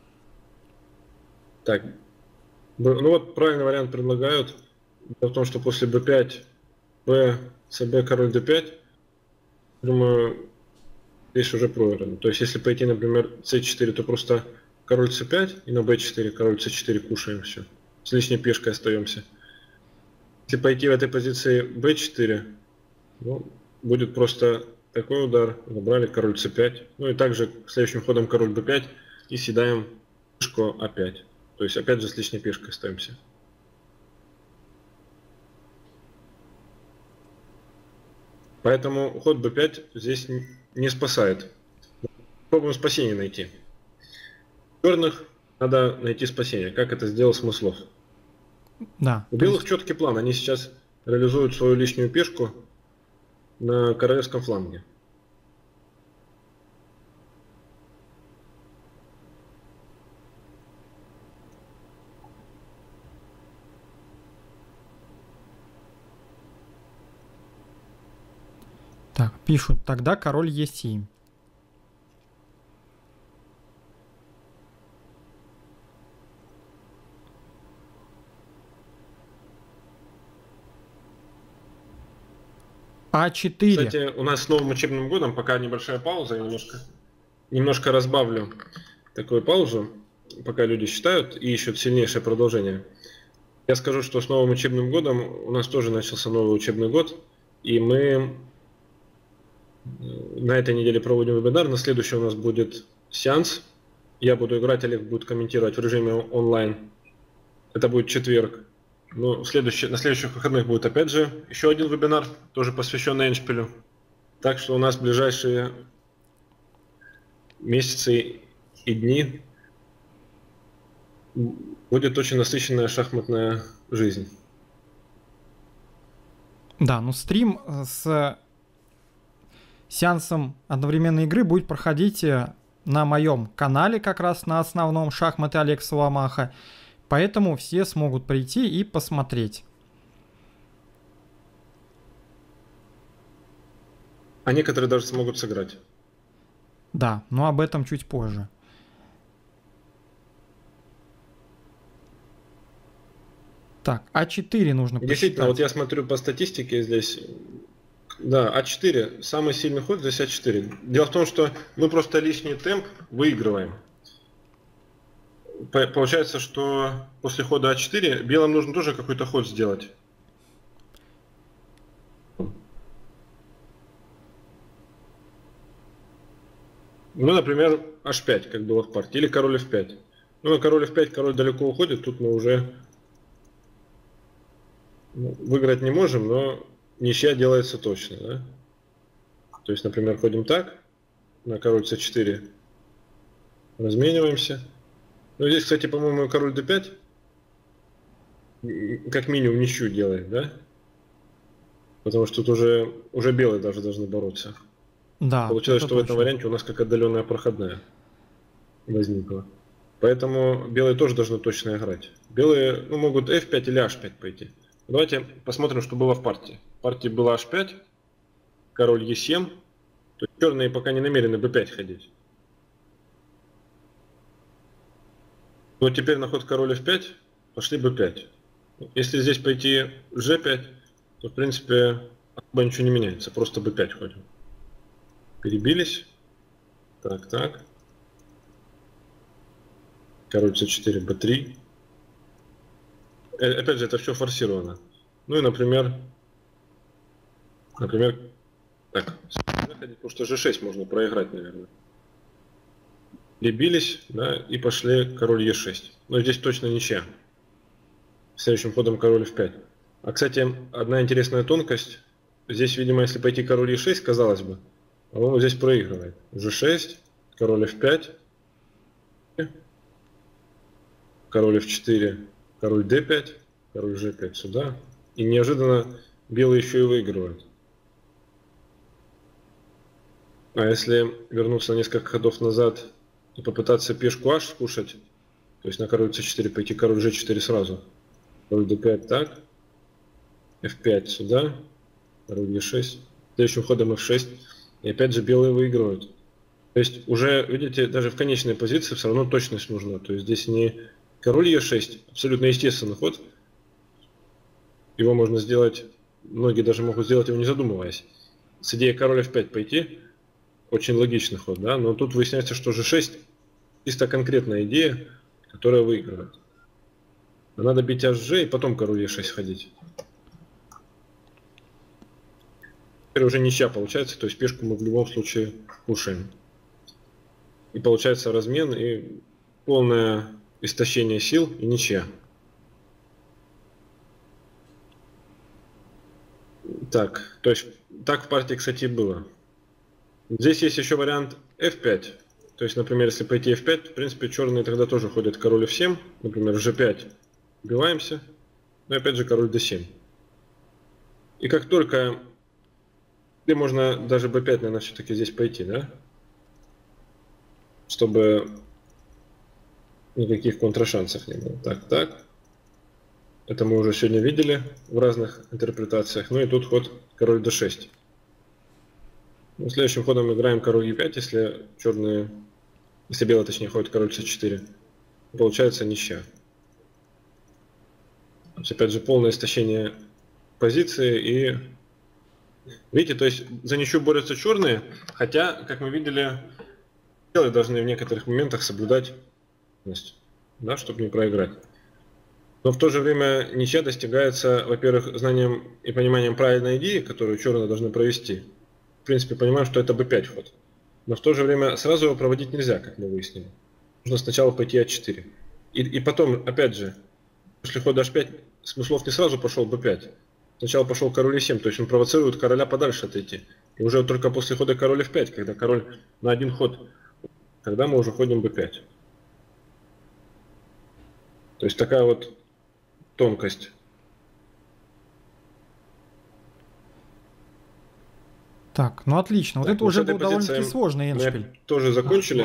Так, ну вот правильный вариант предлагают. Дело в том, что после b5, b, cb, король d5, думаю, здесь уже проиграно. То есть, если пойти, например, c4, то просто король c5 и на b4, король c4 кушаем все. С лишней пешкой остаемся. Если пойти в этой позиции b4, ну, будет просто такой удар. Забрали король c5. Ну и также следующим ходом король b5 и съедаем пешку a5. То есть опять же с лишней пешкой остаемся. Поэтому ход b5 здесь не спасает. Попробуем спасение найти. Черных надо найти спасение. Как это сделал Смыслов? Да. У белых четкий план. Они сейчас реализуют свою лишнюю пешку на королевском фланге. Так, пишут, тогда король e7. А4. Кстати, у нас с новым учебным годом пока небольшая пауза, я немножко разбавлю такую паузу, пока люди считают и ищут сильнейшее продолжение. Я скажу, что с новым учебным годом у нас тоже начался новый учебный год, и мы на этой неделе проводим вебинар, на следующий у нас будет сеанс. Я буду играть, Олег будет комментировать в режиме онлайн. Это будет четверг. Ну, на следующих выходных будет опять же еще один вебинар, тоже посвященный эндшпилю. Так что у нас в ближайшие месяцы и дни будет очень насыщенная шахматная жизнь. Да, ну стрим с сеансом одновременной игры будет проходить на моем канале, как раз на основном «Шахматы Олег Соломаха». Поэтому все смогут прийти и посмотреть. А некоторые даже смогут сыграть. Да, но об этом чуть позже. Так, А4 нужно посчитать. Действительно, вот я смотрю по статистике здесь. Да, А4, самый сильный ход здесь А4. Дело в том, что мы просто лишний темп выигрываем. Получается, что после хода А4 белым нужно тоже какой-то ход сделать. Ну, например, H5, как было в партии, или король F5. Ну, на король F5 король далеко уходит, тут мы уже выиграть не можем, но ничья делается точно. Да? То есть, например, ходим так, на король c4, размениваемся. Ну, здесь, кстати, по-моему, король d5 как минимум ничью делает, да? Потому что тут уже белые даже должны бороться. Да. Получилось, что точно. В этом варианте у нас как отдаленная проходная возникла. Поэтому белые тоже должны точно играть. Белые могут f5 или h5 пойти. Давайте посмотрим, что было в партии. В партии было h5, король e7, то есть черные пока не намерены b5 ходить. Вот теперь на ход король f5, пошли b5. Если здесь пойти g5, то в принципе особо ничего не меняется, просто b5 ходим. Перебились. Так. Король c4, b3. Опять же, это все форсировано. Ну и, например, так, потому что g6 можно проиграть, наверное. Перебились, да, и пошли король e6. Но здесь точно ничья. Следующим ходом король f5. А, кстати, одна интересная тонкость. Здесь, видимо, если пойти король e6, казалось бы, а он здесь проигрывает. g6, король f5, король f4, король d5, король g5 сюда. И неожиданно белые еще и выигрывают. А если вернуться несколько ходов назад и попытаться пешку h скушать, то есть на король c4 пойти, король g4 сразу, король d5 так, f5 сюда, король e6, следующим ходом f6, и опять же белые выигрывают. То есть уже, видите, даже в конечной позиции все равно точность нужна. То есть здесь не король e6, абсолютно естественный ход. Его можно сделать, многие даже могут сделать его не задумываясь. С идеей король f5 пойти, очень логичный ход, да, но тут выясняется, что g6 чисто конкретная идея, которая выигрывает. Надо бить hg и потом король e6 ходить. Теперь уже ничья получается, то есть пешку мы в любом случае кушаем. И получается размен и полное истощение сил и ничья. Так, то есть так в партии, кстати, было. Здесь есть еще вариант f5. То есть, например, если пойти f5, в принципе, черные тогда тоже ходят король f7. Например, g5 убиваемся. Но опять же король d7. И как только... Или можно даже b5, наверное, все-таки здесь пойти, да? Чтобы никаких контршансов не было. Так. Это мы уже сегодня видели в разных интерпретациях. Ну и тут ход король d6. Ну, следующим ходом играем король e5, если черные, если белые, точнее, ходит король c4. Получается ничья. Опять же, полное истощение позиции и... Видите, то есть за ничью борются черные, хотя, как мы видели, белые должны в некоторых моментах соблюдать, да, чтобы не проиграть. Но в то же время ничья достигается, во-первых, знанием и пониманием правильной идеи, которую черные должны провести. В принципе, понимаем, что это b5 ход. Но в то же время сразу его проводить нельзя, как мы выяснили. Нужно сначала пойти a4. И потом, опять же, после хода h5 Смыслов не сразу пошел b5. Сначала пошел король e7, то есть он провоцирует короля подальше отойти. И уже только после хода король f5, когда король на один ход, тогда мы уже ходим b5. То есть такая вот тонкость. Так, ну отлично. Вот это уже был довольно-таки сложный эндшпиль. Мы тоже закончили.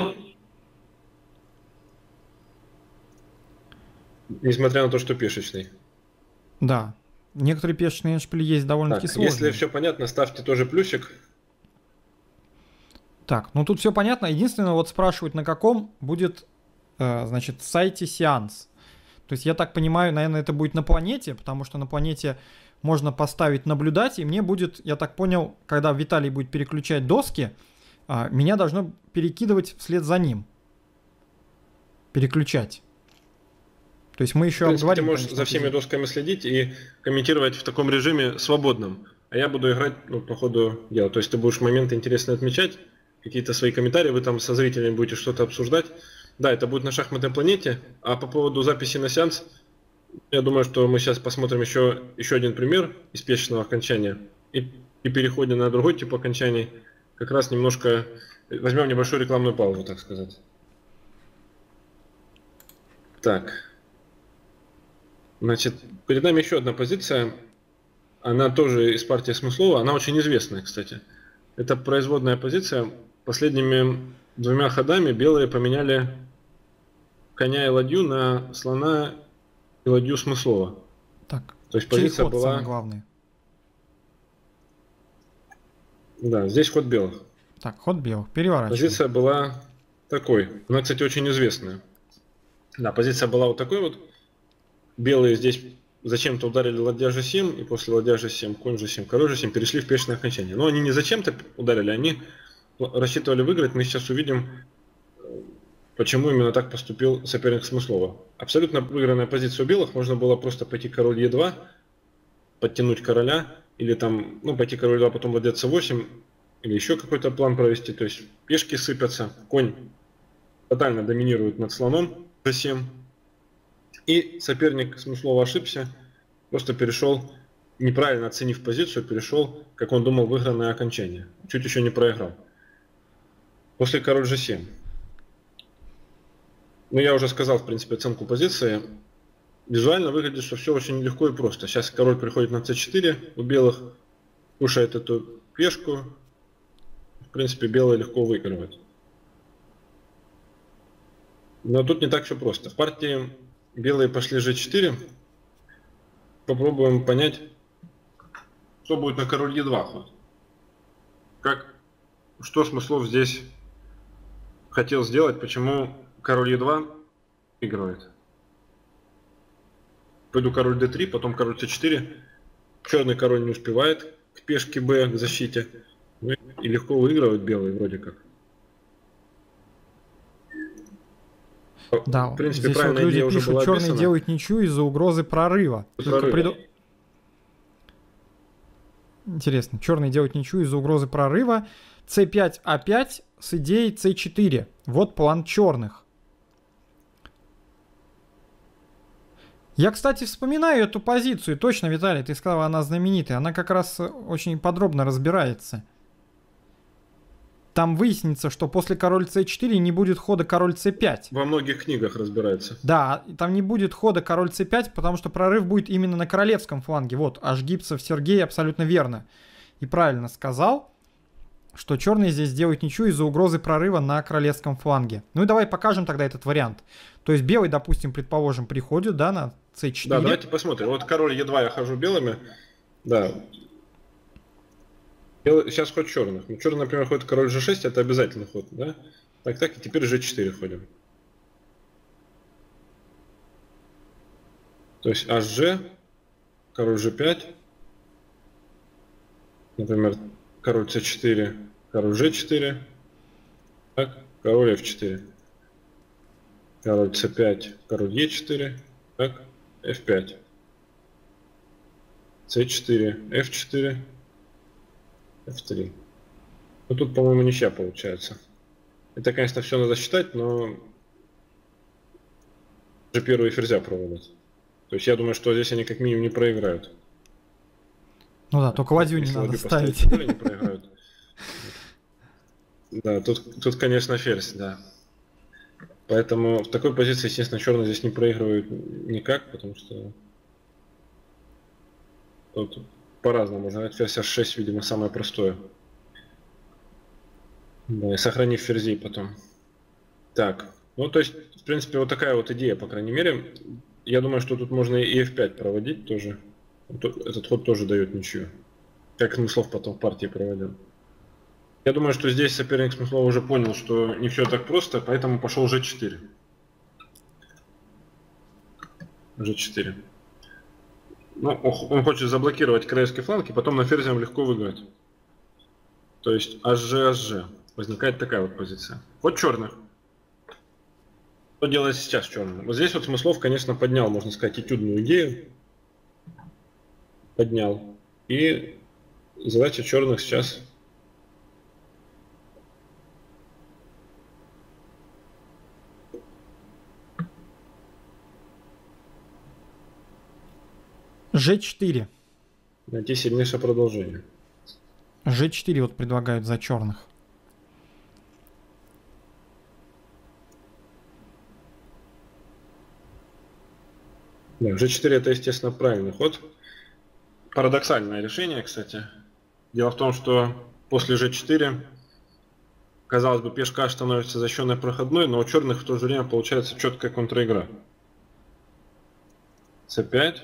Несмотря на то, что пешечный. Да. Некоторые пешечные эндшпили есть довольно-таки сложные. Если все понятно, ставьте тоже плюсик. Так, ну тут все понятно. Единственное, вот спрашивают, на каком будет, значит, сайте сеанс. То есть, я так понимаю, наверное, это будет на планете, потому что на планете можно поставить наблюдать, и мне будет, я так понял, когда Виталий будет переключать доски, меня должно перекидывать вслед за ним. Переключать. То есть мы еще обговорим. Ты можешь за всеми досками следить и комментировать в таком режиме свободном. А я буду играть, ну, по ходу дела. То есть ты будешь моменты интересные отмечать, какие-то свои комментарии, вы там со зрителями будете что-то обсуждать. Да, это будет на шахматной планете. А по поводу записи на сеанс, я думаю, что мы сейчас посмотрим еще один пример из пешечного окончания. И переходя на другой тип окончаний, как раз немножко возьмем небольшую рекламную паузу, так сказать. Так. Значит, перед нами еще одна позиция. Она тоже из партии Смыслова. Она очень известная, кстати. Это производная позиция. Последними двумя ходами белые поменяли коня и ладью на слона и ладью Смыслова. Так, то есть позиция была... самый главный. Да, здесь ход белых. Так, ход белых. Переворачиваем. Позиция была такой. Она, кстати, очень известная. Да, позиция была вот такой вот. Белые здесь зачем-то ударили ладья g7, и после ладья g7, конь g7, король g7 перешли в пешное окончание. Но они не зачем-то ударили, они рассчитывали выиграть. Мы сейчас увидим, почему именно так поступил соперник Смыслова. Абсолютно выигранная позиция у белых. Можно было просто пойти король e2, подтянуть короля, или там, ну, пойти король e2, потом ладья c8, или еще какой-то план провести. То есть пешки сыпятся, конь тотально доминирует над слоном g7. И соперник Смыслова ошибся, просто перешел, неправильно оценив позицию, перешел, как он думал, в выигранное окончание. Чуть еще не проиграл. После король g7. Ну, я уже сказал, в принципе, оценку позиции. Визуально выглядит, что все очень легко и просто. Сейчас король приходит на c4 у белых, кушает эту пешку. В принципе, белые легко выигрывают. Но тут не так все просто. В партии белые пошли g4. Попробуем понять, что будет на король e2 ход. Что Смыслов здесь хотел сделать, почему король e2 выигрывает. Пойду король d3, потом король c4. Черный король не успевает к пешке b, к защите. Ну, и легко выигрывают белые вроде как. Да, в принципе, здесь вот люди пишут, черные описана. делают ничью из-за угрозы прорыва. Интересно, черные делают ничью из-за угрозы прорыва. c5, a5 с идеей c4. Вот план черных. Я, кстати, вспоминаю эту позицию. Точно, Виталий, ты сказал, она знаменитая. Она как раз очень подробно разбирается. Там выяснится, что после король c4 не будет хода король c5. Во многих книгах разбирается. Да, там не будет хода король c5, потому что прорыв будет именно на королевском фланге. Вот, аж Гипсов Сергей абсолютно верно и правильно сказал, что черные здесь делают ничью из-за угрозы прорыва на королевском фланге. Ну и давай покажем тогда этот вариант. То есть белый, допустим, предположим, приходит, да, на c4. Да, давайте посмотрим. Вот король e2 я хожу белыми. Да. Сейчас ход черных. Ну, черный, например, ходит король g6, это обязательный ход, да? Так, и теперь g4 ходим. То есть hg, король g5, например, король c4, король g4, так, король f4, король c5, король e4, так, f5, c4, f4, f3. Ну тут, по-моему, ничья получается. Это, конечно, все надо считать, но же первые ферзя проводят. То есть я думаю, что здесь они как минимум не проиграют. Ну да, только ладью не надо ставить. Не проиграют. Да, тут, конечно, ферзь, да. Поэтому в такой позиции, естественно, черные здесь не проигрывают никак, потому что тут по-разному. Ферзь h6, видимо, самое простое. Да, и сохранив ферзей потом. Так, ну то есть, в принципе, вот такая вот идея, по крайней мере. Я думаю, что тут можно и f5 проводить тоже. Этот ход тоже дает ничью. Как Смыслов потом в партии проводил. Я думаю, что здесь соперник Смыслова уже понял, что не все так просто, поэтому пошел g4. g4. Ну, он хочет заблокировать королевский фланг и потом на ферзем легко выиграть. То есть hg. Возникает такая вот позиция. Ход черных. Что делает сейчас черным? Вот здесь вот Смыслов, конечно, поднял, можно сказать, этюдную идею. Поднял. И задача черных сейчас g4. найти сильнейшее продолжение. g4 вот предлагают за черных. Да, g4 это, естественно, правильный ход. Парадоксальное решение, кстати. Дело в том, что после g4, казалось бы, пешка становится защищенной проходной, но у черных в то же время получается четкая контра-игра. c5.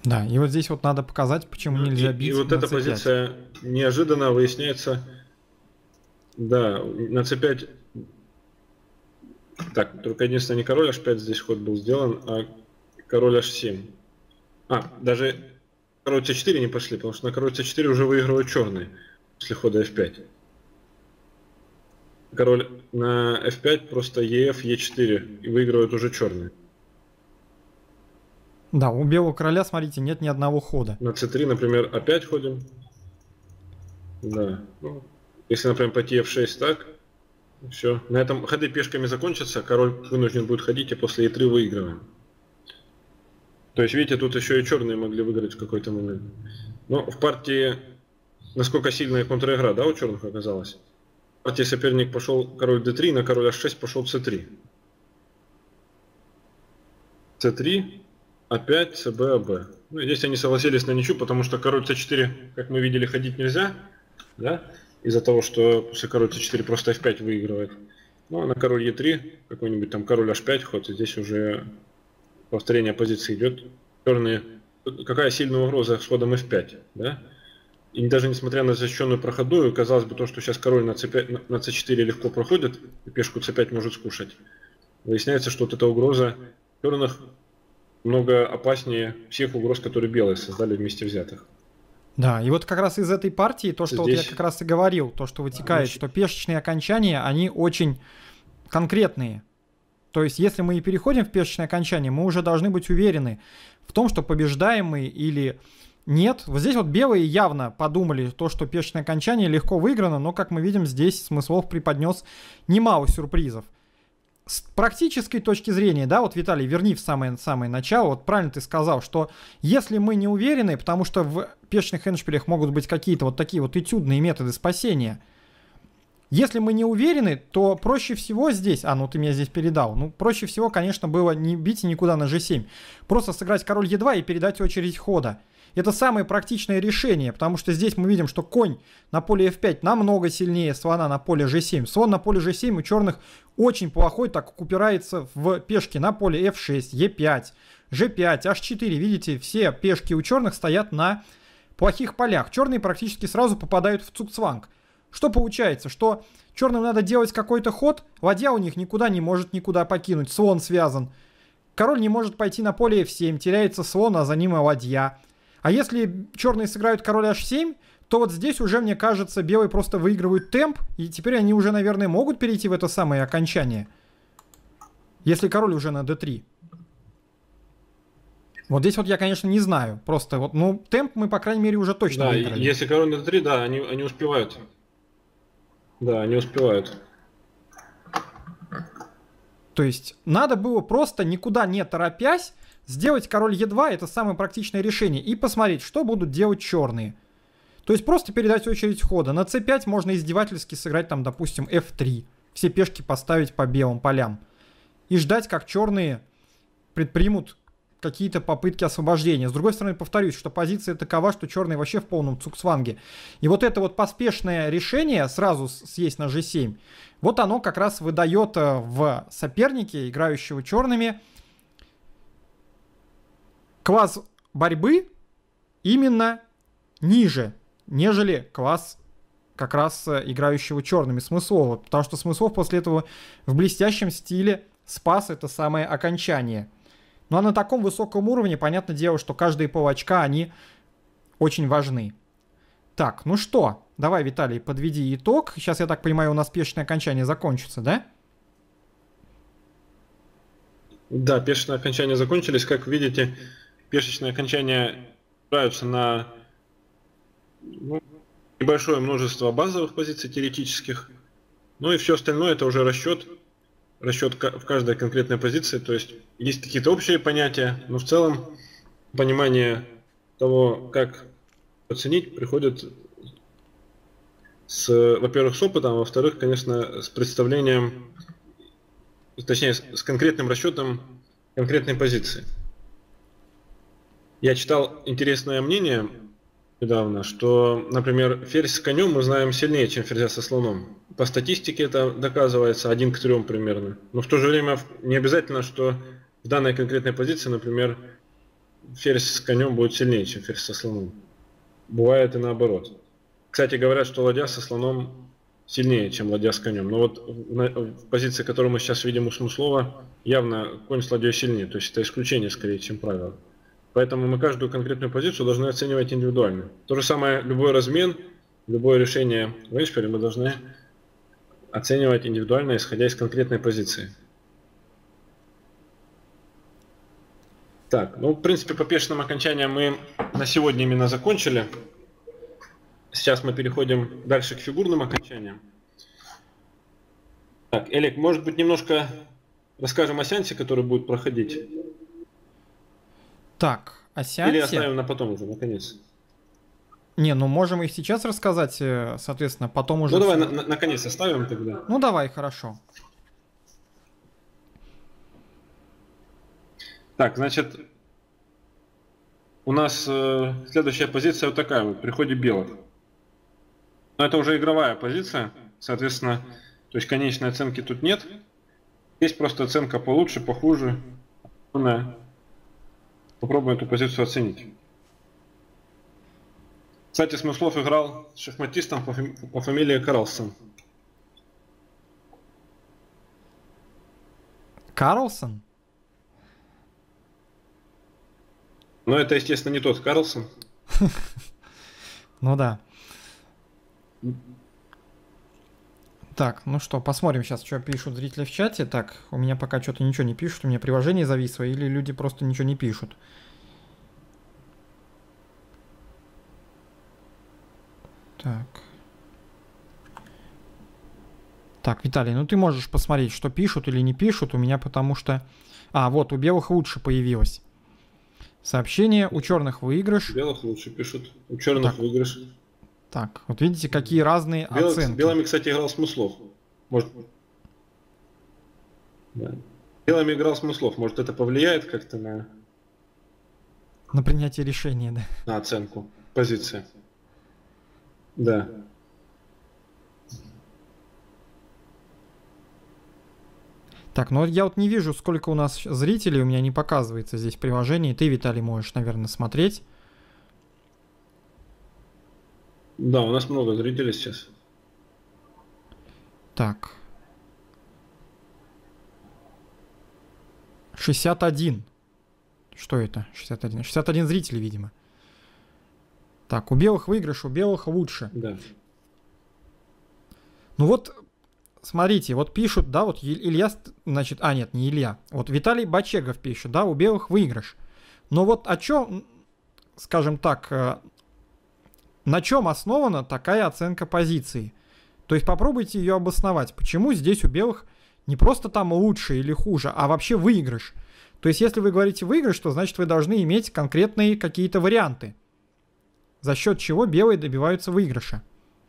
Да, и вот здесь вот надо показать, почему нельзя бить и вот на эта c5. позиция неожиданно выясняется, да, на c5. Так, только единственное, не король h5 здесь ход был сделан, а король h7. Даже король c4 не пошли, потому что на король c4 уже выигрывают черные после хода f5. Король на f5 просто ef, e4 и выигрывают уже черные. Да, у белого короля, смотрите, нет ни одного хода. На c3, например, опять ходим. Да. Ну, если, например, пойти f6 так, все. На этом ходы пешками закончатся, король вынужден будет ходить, и после e3 выигрываем. То есть, видите, тут еще и черные могли выиграть в какой-то момент. Но в партии, насколько сильная контр-игра, да, у черных оказалась? В партии соперник пошел король d3, на король h6 пошел c3. c3, опять cb, ab. Ну, здесь они согласились на ничью, потому что король c4, как мы видели, ходить нельзя, да? Из-за того, что после король c4 просто f5 выигрывает. Ну, а на король e3, какой-нибудь там король h5 ход, и здесь уже повторение позиции идет. Черные, какая сильная угроза с ходом f5, да? И даже несмотря на защищенную проходную, казалось бы, то, что сейчас король на c5, на c4 легко проходит, и пешку c5 может скушать. Выясняется, что вот эта угроза черных много опаснее всех угроз, которые белые создали вместе взятых. Да, и вот как раз из этой партии, то, что Здесь... вот я как раз и говорил, то, что вытекает, что пешечные окончания, они очень конкретные. То есть, если мы и переходим в пешечное окончание, мы уже должны быть уверены в том, что побеждаем мы или нет. Вот здесь вот белые явно подумали то, что пешечное окончание легко выиграно, но, как мы видим, здесь Смыслов преподнес немало сюрпризов. С практической точки зрения, да, вот, Виталий, верни в самое начало, вот правильно ты сказал, что если мы не уверены, потому что в пешечных эндшпилях могут быть какие-то вот такие вот этюдные методы спасения, если мы не уверены, то проще всего здесь, ну ты меня здесь передал, проще всего, конечно, было не бить никуда на g7, просто сыграть король e2 и передать очередь хода. Это самое практичное решение, потому что здесь мы видим, что конь на поле f5 намного сильнее слона на поле g7. Слон на поле g7 у черных очень плохой, так как упирается в пешки на поле f6, e5, g5, h4. Видите, все пешки у черных стоят на плохих полях. Черные практически сразу попадают в цугцванг. Что получается? Что черным надо делать какой-то ход, ладья у них никуда не может никуда покинуть, слон связан. Король не может пойти на поле f7, теряется слон, а за ним и ладья. А если черные сыграют король h7, то вот здесь уже, мне кажется, белые просто выигрывают темп, и теперь они уже, наверное, могут перейти в это самое окончание. Если король уже на d3. Вот здесь вот я, конечно, не знаю. Просто вот, темп мы, по крайней мере, уже точно выиграли. Если король на d3, да, они успевают. Да, они успевают. То есть надо было просто никуда не торопясь сделать король e2, это самое практичное решение, и посмотреть, что будут делать черные. То есть просто передать очередь хода. На c5 можно издевательски сыграть там, допустим, f3. Все пешки поставить по белым полям. И ждать, как черные предпримут какие-то попытки освобождения. С другой стороны, повторюсь, что позиция такова, что черные вообще в полном цугцванге. И вот это вот поспешное решение сразу съесть на g7, вот оно как раз выдает в сопернике, играющего черными, класс борьбы именно ниже, нежели класс как раз играющего черными Смыслова. Потому что Смыслов после этого в блестящем стиле спас это самое окончание. Ну а на таком высоком уровне, понятное дело, что каждые полочка, они очень важны. Так, ну что, давай, Виталий, подведи итог. Сейчас, я так понимаю, у нас пешечное окончание закончится, да? Да, пешечные окончания закончились. Как видите, пешечные окончания опираются на небольшое множество базовых позиций теоретических. Ну и все остальное это уже расчет в каждой конкретной позиции. То есть есть какие-то общие понятия, но в целом понимание того, как оценить, приходит во-первых, с опытом, а во-вторых, конечно, с представлением, точнее, с конкретным расчетом конкретной позиции. Я читал интересное мнение недавно, что, например, ферзь с конем мы знаем сильнее, чем ферзя со слоном. По статистике это доказывается 1 к 3 примерно. Но в то же время не обязательно, что в данной конкретной позиции, например, ферзь с конем будет сильнее, чем ферзь со слоном. Бывает и наоборот. Кстати, говорят, что ладья со слоном сильнее, чем ладья с конем. Но вот в позиции, которую мы сейчас видим у Смыслова, явно конь с ладьей сильнее. То есть это исключение скорее, чем правило. Поэтому мы каждую конкретную позицию должны оценивать индивидуально. То же самое, любой размен, любое решение в эшпиле мы должны оценивать индивидуально, исходя из конкретной позиции. Так, ну, в принципе, по пешным окончаниям мы на сегодня именно закончили. Сейчас мы переходим дальше к фигурным окончаниям. Так, Элик, может быть, немножко расскажем о сеансе, который будет проходить? Так, о сеансе... Или оставим на потом уже, наконец? Не, ну можем их сейчас рассказать, соответственно, потом уже... Ну, давай наконец оставим тогда. Ну, давай, хорошо. Так, значит, у нас следующая позиция вот такая вот, при ходе белых. Но это уже игровая позиция, соответственно, то есть конечной оценки тут нет. Есть просто оценка получше, похуже. Попробуем эту позицию оценить. Кстати, Смыслов играл с шахматистом по фамилии Карлсон. Карлсон? Но это, естественно, не тот Карлсон. Ну да. Так, ну что, посмотрим сейчас, что пишут зрители в чате. Так, у меня пока что-то ничего не пишут, у меня приложение зависло, или люди просто ничего не пишут. Так. Так, Виталий, ну ты можешь посмотреть, что пишут или не пишут у меня, потому что... А, вот, у белых лучше появилось. Сообщение, у черных выигрыш. У белых лучше пишут, у черных выигрыш. Так, вот видите, какие разные оценки. Белыми, кстати, играл Смыслов. Может... Да. Белыми играл Смыслов. Может, это повлияет как-то на принятие решения, да? На оценку позиции. Да. Так, ну я вот не вижу, сколько у нас зрителей, у меня не показывается здесь в приложении. Ты, Виталий, можешь, наверное, смотреть. Да, у нас много зрителей сейчас. Так. 61. Что это? 61. 61 зрителей, видимо. Так, у белых выигрыш, у белых лучше. Да. Ну вот, смотрите, вот пишут, да, вот Илья, значит, а нет, не Илья. Вот Виталий Бачегов пишет, да, у белых выигрыш. Но вот о чем, скажем так, на чем основана такая оценка позиции? То есть попробуйте ее обосновать. Почему здесь у белых не просто там лучше или хуже, а вообще выигрыш? То есть если вы говорите выигрыш, то значит вы должны иметь конкретные какие-то варианты, за счет чего белые добиваются выигрыша.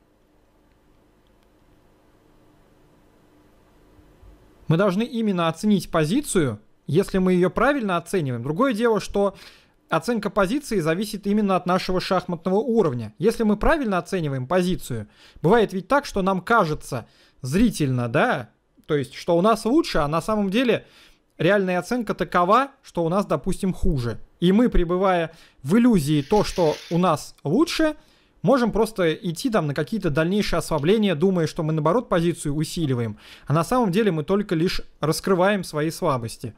Мы должны именно оценить позицию, если мы ее правильно оцениваем. Другое дело, что оценка позиции зависит именно от нашего шахматного уровня. Если мы правильно оцениваем позицию, бывает ведь так, что нам кажется зрительно, да, то есть, что у нас лучше, а на самом деле реальная оценка такова, что у нас, допустим, хуже. И мы, пребывая в иллюзии то, что у нас лучше, можем просто идти там на какие-то дальнейшие ослабления, думая, что мы, наоборот, позицию усиливаем. А на самом деле мы только лишь раскрываем свои слабости.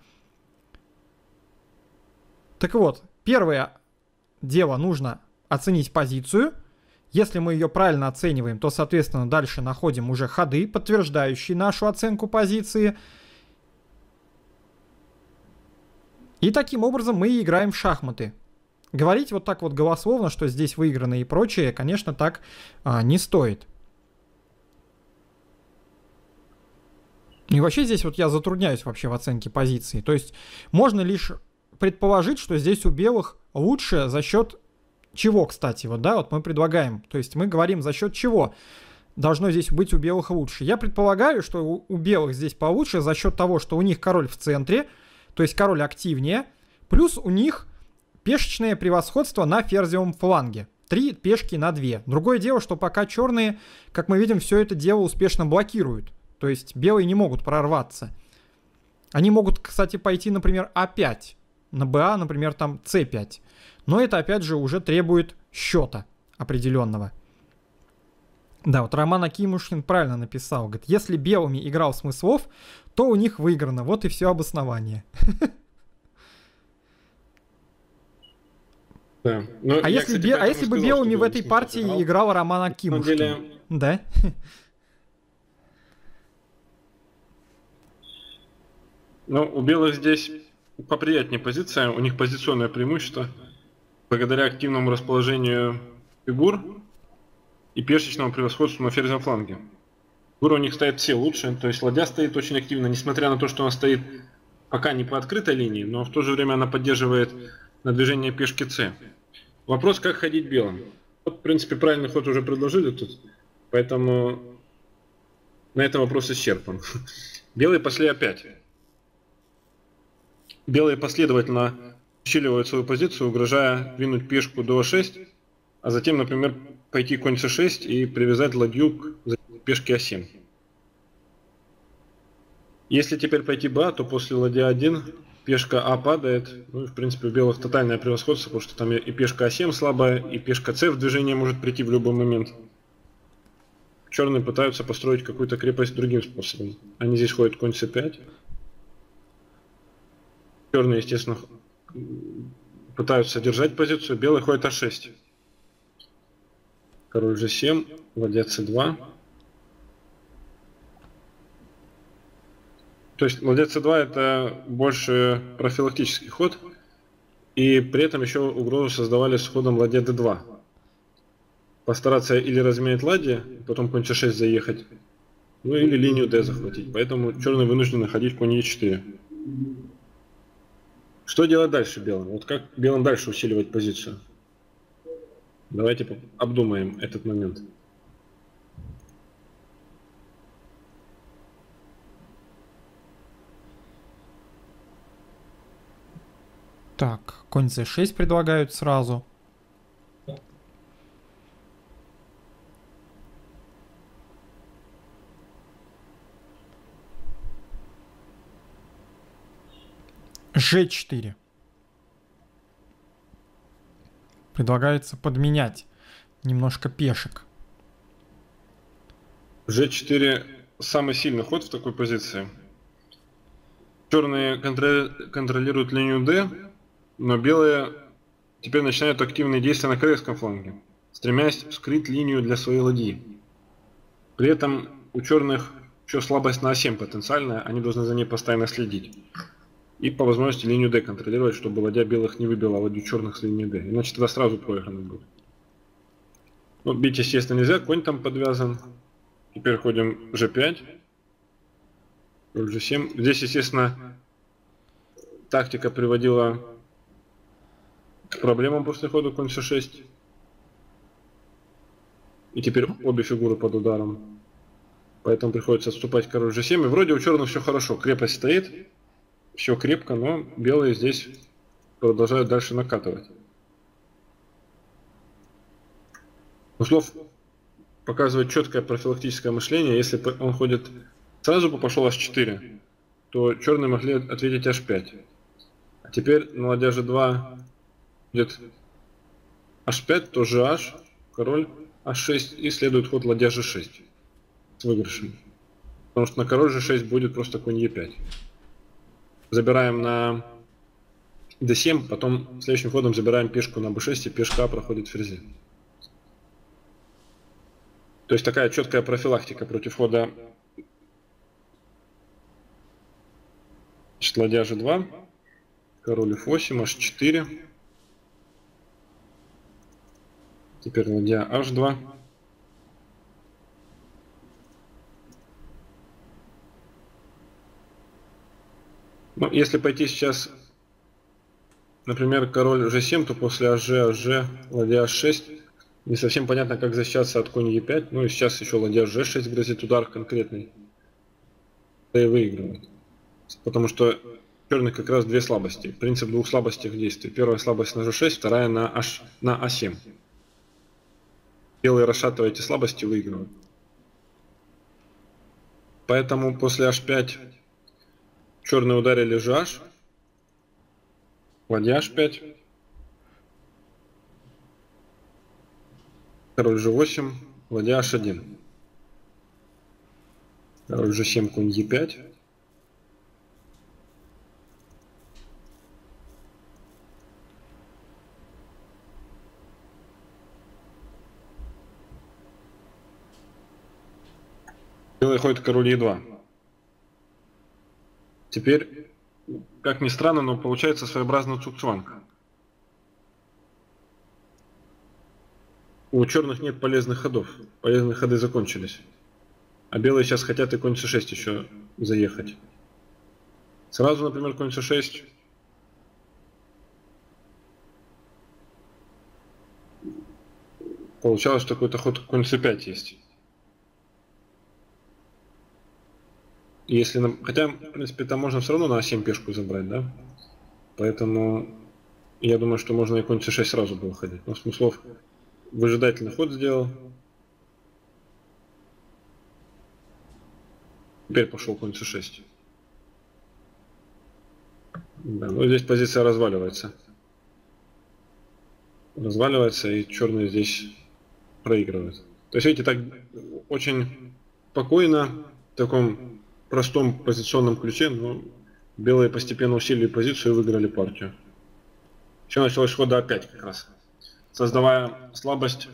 Так вот, первое дело, нужно оценить позицию. Если мы ее правильно оцениваем, то, соответственно, дальше находим уже ходы, подтверждающие нашу оценку позиции. И таким образом мы играем в шахматы. Говорить вот так вот голословно, что здесь выиграно и прочее, конечно, так не стоит. И вообще здесь вот я затрудняюсь вообще в оценке позиции. То есть можно лишь предположить, что здесь у белых лучше за счет чего, кстати, вот, да, вот мы предлагаем. То есть мы говорим, за счет чего должно здесь быть у белых лучше. Я предполагаю, что у белых здесь получше за счет того, что у них король в центре, то есть король активнее, плюс у них пешечное превосходство на ферзевом фланге. 3 пешки на 2. Другое дело, что пока черные, как мы видим, все это дело успешно блокируют. То есть белые не могут прорваться. Они могут, кстати, пойти, например, А5. на БА, например, там С5. Но это, опять же, уже требует счета определенного. Да, вот Роман Акимушкин правильно написал. Говорит, если белыми играл Смыслов, то у них выиграно. Вот и все обоснование. Да. Но а я, если, кстати, если бы сказал, белыми в этой партии играл Роман Акимушкин? Деле... Да? Ну, у белых здесь поприятнее позиция, у них позиционное преимущество. Благодаря активному расположению фигур и пешечному превосходству на ферзевом фланге. Фигуры у них стоят все лучше, то есть ладья стоит очень активно, несмотря на то, что она стоит пока не по открытой линии, но в то же время она поддерживает на движение пешки С. Вопрос, как ходить белым. Вот, в принципе, правильный ход уже предложили тут, поэтому на этом вопрос исчерпан. Белые пошли опять. Белые последовательно усиливают свою позицию, угрожая двинуть пешку до А6, а затем, например, пойти конь С6 и привязать ладью к пешке А7. Если теперь пойти БА, то после ладья 1 пешка А падает. Ну и, в принципе, у белых тотальное превосходство, потому что там и пешка А7 слабая, и пешка С в движение может прийти в любой момент. Черные пытаются построить какую-то крепость другим способом. Они здесь ходят конь С5. Черные, естественно, пытаются держать позицию. Белые ходят А6. Король G7, ладья C2. То есть ладья C2 это больше профилактический ход. И при этом еще угрозу создавали с ходом ладья D2. Постараться или разменять ладья, потом конь C6 заехать, ну или линию D захватить. Поэтому черные вынуждены ходить конь E4. Что делать дальше белым? Вот как белым дальше усиливать позицию? Давайте обдумаем этот момент. Так, конь c6 предлагают сразу. G4. Предлагается подменять немножко пешек. G4 самый сильный ход в такой позиции. Черные контролируют линию D, но белые теперь начинают активные действия на корейском фланге, стремясь вскрыть линию для своей ладьи. При этом у черных еще слабость на А7 потенциальная, они должны за ней постоянно следить. И по возможности линию D контролировать, чтобы ладья белых не выбила ладью черных с линии D. Иначе тогда сразу проиграно будет. Ну, бить, естественно, нельзя, конь там подвязан. Теперь ходим G5. G7. Здесь, естественно, тактика приводила к проблемам после хода конь C6. И теперь обе фигуры под ударом. Поэтому приходится отступать король G7. И вроде у черных все хорошо. Крепость стоит. Все крепко, но белые здесь продолжают дальше накатывать. Услов показывает четкое профилактическое мышление. Если он ходит сразу пошел H4, то черные могли ответить H5. А теперь на ладья G2 будет H5, то GH, король H6 и следует ход ладья G6 с выигрышем. Потому что на король G6 будет просто конь E5. Забираем на D7, потом следующим ходом забираем пешку на B6 и пешка проходит ферзи. То есть такая четкая профилактика против хода ладья G2, король F8, H4, теперь ладья H2. Ну, если пойти сейчас, например, король G7, то после HG, ладья H6, не совсем понятно, как защищаться от конь E5. Ну и сейчас еще ладья G6 грозит удар конкретный. Да и выигрывает. Потому что черных как раз две слабости. Принцип двух слабостей действий. Первая слабость на G6, вторая на А7. Белые, расшатывая эти слабости, выигрывают. Поэтому после H5 черные ударили GH. Ладья h5. Король g8, ладья h1. Король g7, конь e5. Белый ходит король e2. Теперь, как ни странно, но получается своеобразный цугцванг. У черных нет полезных ходов. Полезные ходы закончились. А белые сейчас хотят и конь c6 еще заехать. Сразу, например, конь c6. Получалось, что какой-то ход конь c5 есть. Если хотя, в принципе, там можно все равно на a7 пешку забрать, да? Поэтому я думаю, что можно и конь c6 сразу было ходить. Но Смыслов выжидательный ход сделал. Теперь пошел конь c6. Да, ну здесь позиция разваливается. Разваливается, и черные здесь проигрывают. То есть, видите, так очень спокойно, в таком простом позиционном ключе, но белые постепенно усилили позицию и выиграли партию. Все началось с хода А5 как раз, создавая слабость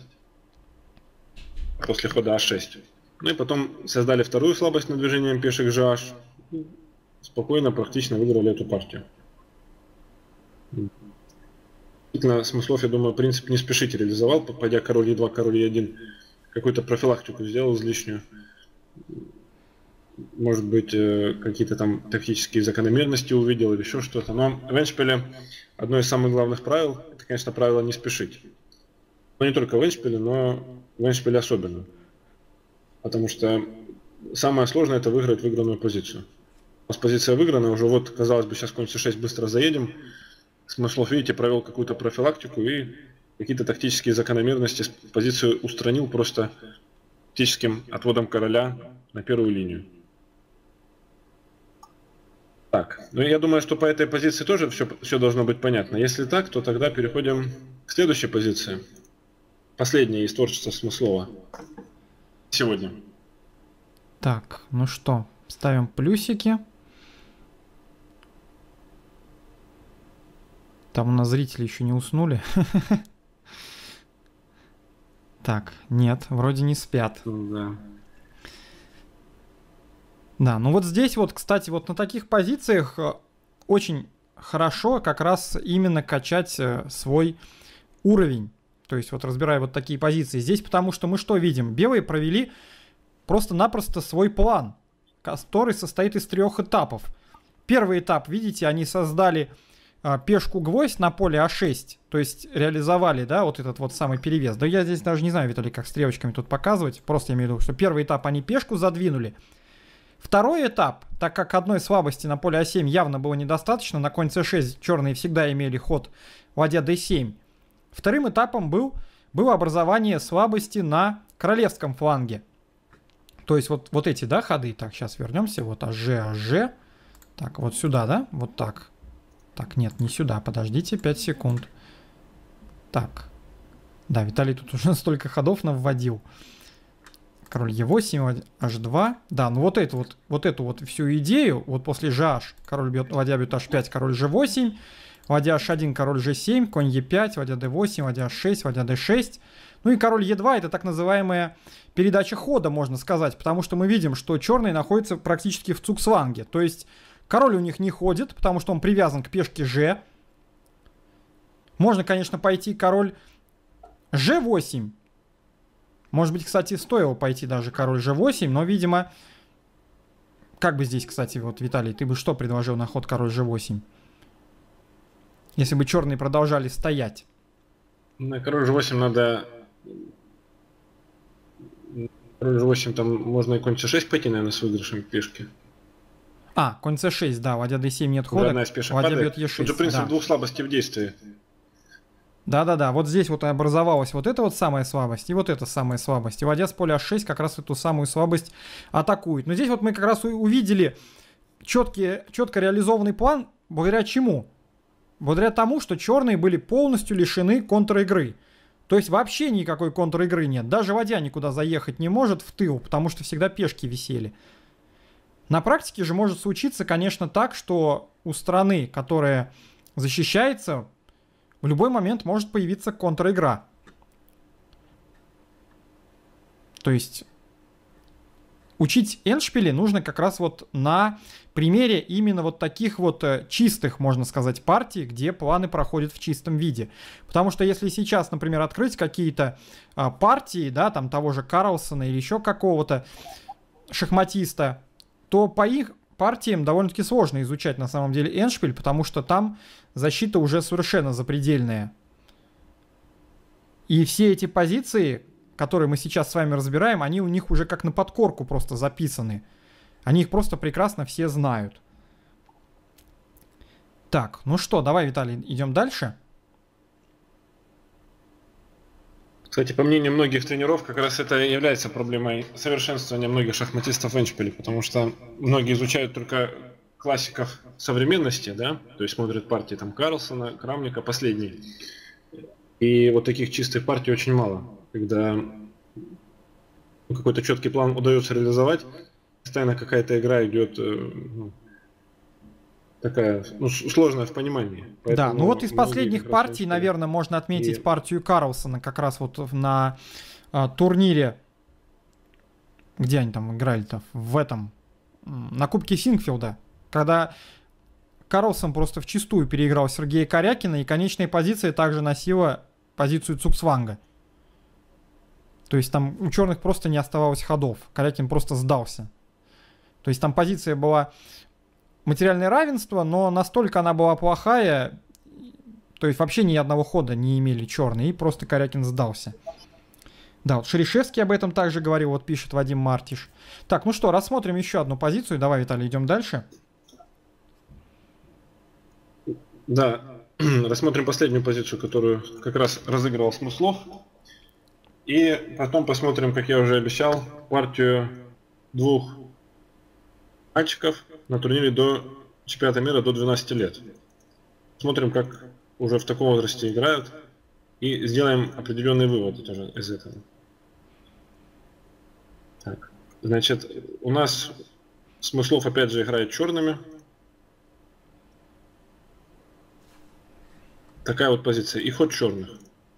после хода А6. Ну и потом создали вторую слабость над движением пешек GH. Спокойно, практично выиграли эту партию. Смыслов, я думаю, принцип не спешите реализовал, пойдя король Е2, король Е1, какую-то профилактику сделал излишнюю. Может быть, какие-то там тактические закономерности увидел или еще что-то. Но в эндшпиле одно из самых главных правил, это, конечно, правило не спешить. Но не только в эндшпиле, но в эндшпиле особенно. Потому что самое сложное — это выиграть выигранную позицию. У нас позиция выиграна, уже вот, казалось бы, сейчас конь c6 быстро заедем. Смыслов, видите, провел какую-то профилактику и какие-то тактические закономерности, позицию устранил просто тактическим отводом короля на первую линию. Так, ну я думаю, что по этой позиции тоже все должно быть понятно. Если так, то тогда переходим к следующей позиции. Последняя из творчества Смыслова сегодня. Так, ну что, ставим плюсики. Там у нас зрители еще не уснули. Так, нет, вроде не спят. Да. Да, ну вот здесь вот, кстати, вот на таких позициях очень хорошо как раз именно качать свой уровень. То есть вот разбирая вот такие позиции здесь, потому что мы что видим? Белые провели просто-напросто свой план, который состоит из 3 этапов. Первый этап, видите, они создали пешку-гвоздь на поле А6, то есть реализовали, да, вот этот вот самый перевес. Да я здесь даже не знаю, Виталий, как стрелочками тут показывать, просто я имею в виду, что первый этап они пешку задвинули. Второй этап, так как одной слабости на поле А7 явно было недостаточно, на конь С6 черные всегда имели ход ладья d7. Вторым этапом было образование слабости на королевском фланге. То есть вот эти, да, ходы. Так, сейчас вернемся. Вот АЖ. Так, вот сюда, да? Вот так. Так, нет, не сюда. Подождите 5 секунд. Так. Да, Виталий тут уже столько ходов навводил. Король Е8, H2. Да, ну вот эту вот всю идею, вот после GH, король бьет, ладья бьет H5, король G8, ладья H1, король G7, конь E5, ладья D8, ладья H6, ладья D6. Ну и король E2 это так называемая передача хода, можно сказать, потому что мы видим, что черные находятся практически в цугцванге. То есть король у них не ходит, потому что он привязан к пешке G. Можно, конечно, пойти король G8. Может быть, кстати, стоило пойти даже король G8, но, видимо... Как бы здесь, кстати, вот, Виталий, ты бы что предложил на ход король G8? Если бы черные продолжали стоять. На король G8 надо... Король G8 там можно и конь C6 пойти, наверное, с выигрышем пешки. А, конь C6, да, ладья D7 нет хода, ладья бьет E6. Тут же принцип да. двух слабостей в действии. Да-да-да, вот здесь вот образовалась вот эта вот самая слабость и вот эта самая слабость. И ладья с поля А6 как раз эту самую слабость атакует. Но здесь вот мы как раз увидели четко реализованный план, благодаря чему? благодаря тому, что черные были полностью лишены контр-игры. То есть вообще никакой контр-игры нет. Даже ладья никуда заехать не может в тыл, потому что всегда пешки висели. На практике же может случиться, конечно, так, что у страны, которая защищается, в любой момент может появиться контр-игра. То есть учить эндшпили нужно как раз вот на примере именно вот таких вот чистых, можно сказать, партий, где планы проходят в чистом виде. Потому что если сейчас, например, открыть какие-то партии, да, там того же Карлсона или еще какого-то шахматиста, то по их партиям довольно-таки сложно изучать на самом деле эндшпиль, потому что там защита уже совершенно запредельная. И все эти позиции, которые мы сейчас с вами разбираем, они у них уже как на подкорку просто записаны. Они их просто прекрасно все знают. Так, ну что, давай, Виталий, идем дальше. Кстати, по мнению многих тренеров, как раз это и является проблемой совершенствования многих шахматистов в эндшпиле, потому что многие изучают только классиков современности, да, то есть смотрят партии там Карлсона, Крамника, последние. И вот таких чистых партий очень мало, когда какой-то четкий план удается реализовать, постоянно какая-то игра идет такая сложная в понимании. Да, ну вот из последних партий, наверное, можно отметить партию Карлсона как раз вот на турнире, где они там играли-то, на Кубке Синкфилда, когда Карлсон просто вчистую переиграл Сергея Корякина, и конечная позиция также носила позицию Цуксванга. То есть там у черных просто не оставалось ходов. Корякин просто сдался. То есть там позиция была материальное равенство, но настолько она была плохая, то есть вообще ни одного хода не имели черные, и просто Корякин сдался. Да, вот Шерешевский об этом также говорил, вот пишет Вадим Мартиш. Так, ну что, рассмотрим еще одну позицию. Давай, Виталий, идем дальше. Да, рассмотрим последнюю позицию, которую как раз разыгрывал Смыслов. И потом посмотрим, как я уже обещал, партию двух мальчиков на турнире до чемпионата мира до 12 лет. Смотрим, как уже в таком возрасте играют, и сделаем определенный вывод из этого. Так, значит, у нас Смыслов опять же играет черными. Такая вот позиция. И ход черных.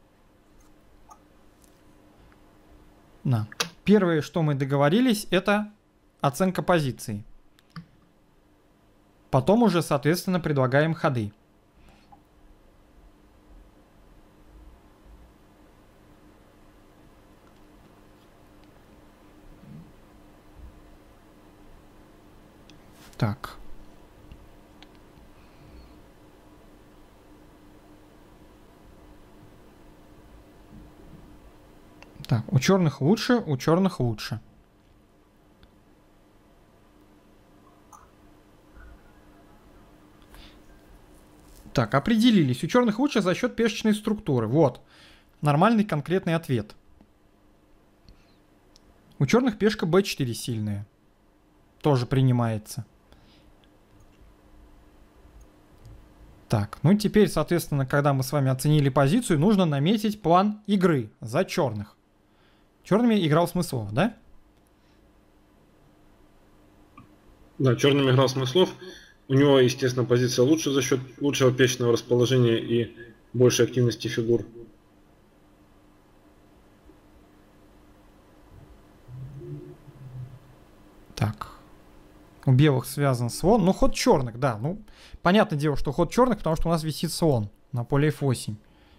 Да. Первое, что мы договорились, это оценка позиций. Потом уже, соответственно, предлагаем ходы. Так. Так, у черных лучше, у черных лучше. Так, определились. У черных лучше за счет пешечной структуры. Вот. Нормальный конкретный ответ. У черных пешка b4 сильная. Тоже принимается. Так, ну теперь, соответственно, когда мы с вами оценили позицию, нужно наметить план игры за черных. Черными играл Смыслов, да? Да, черными играл Смыслов. У него, естественно, позиция лучше за счет лучшего пешечного расположения и большей активности фигур. Так. У белых связан слон. Ну, ход черных, да. Ну, понятное дело, что ход черных, потому что у нас висит слон на поле f8.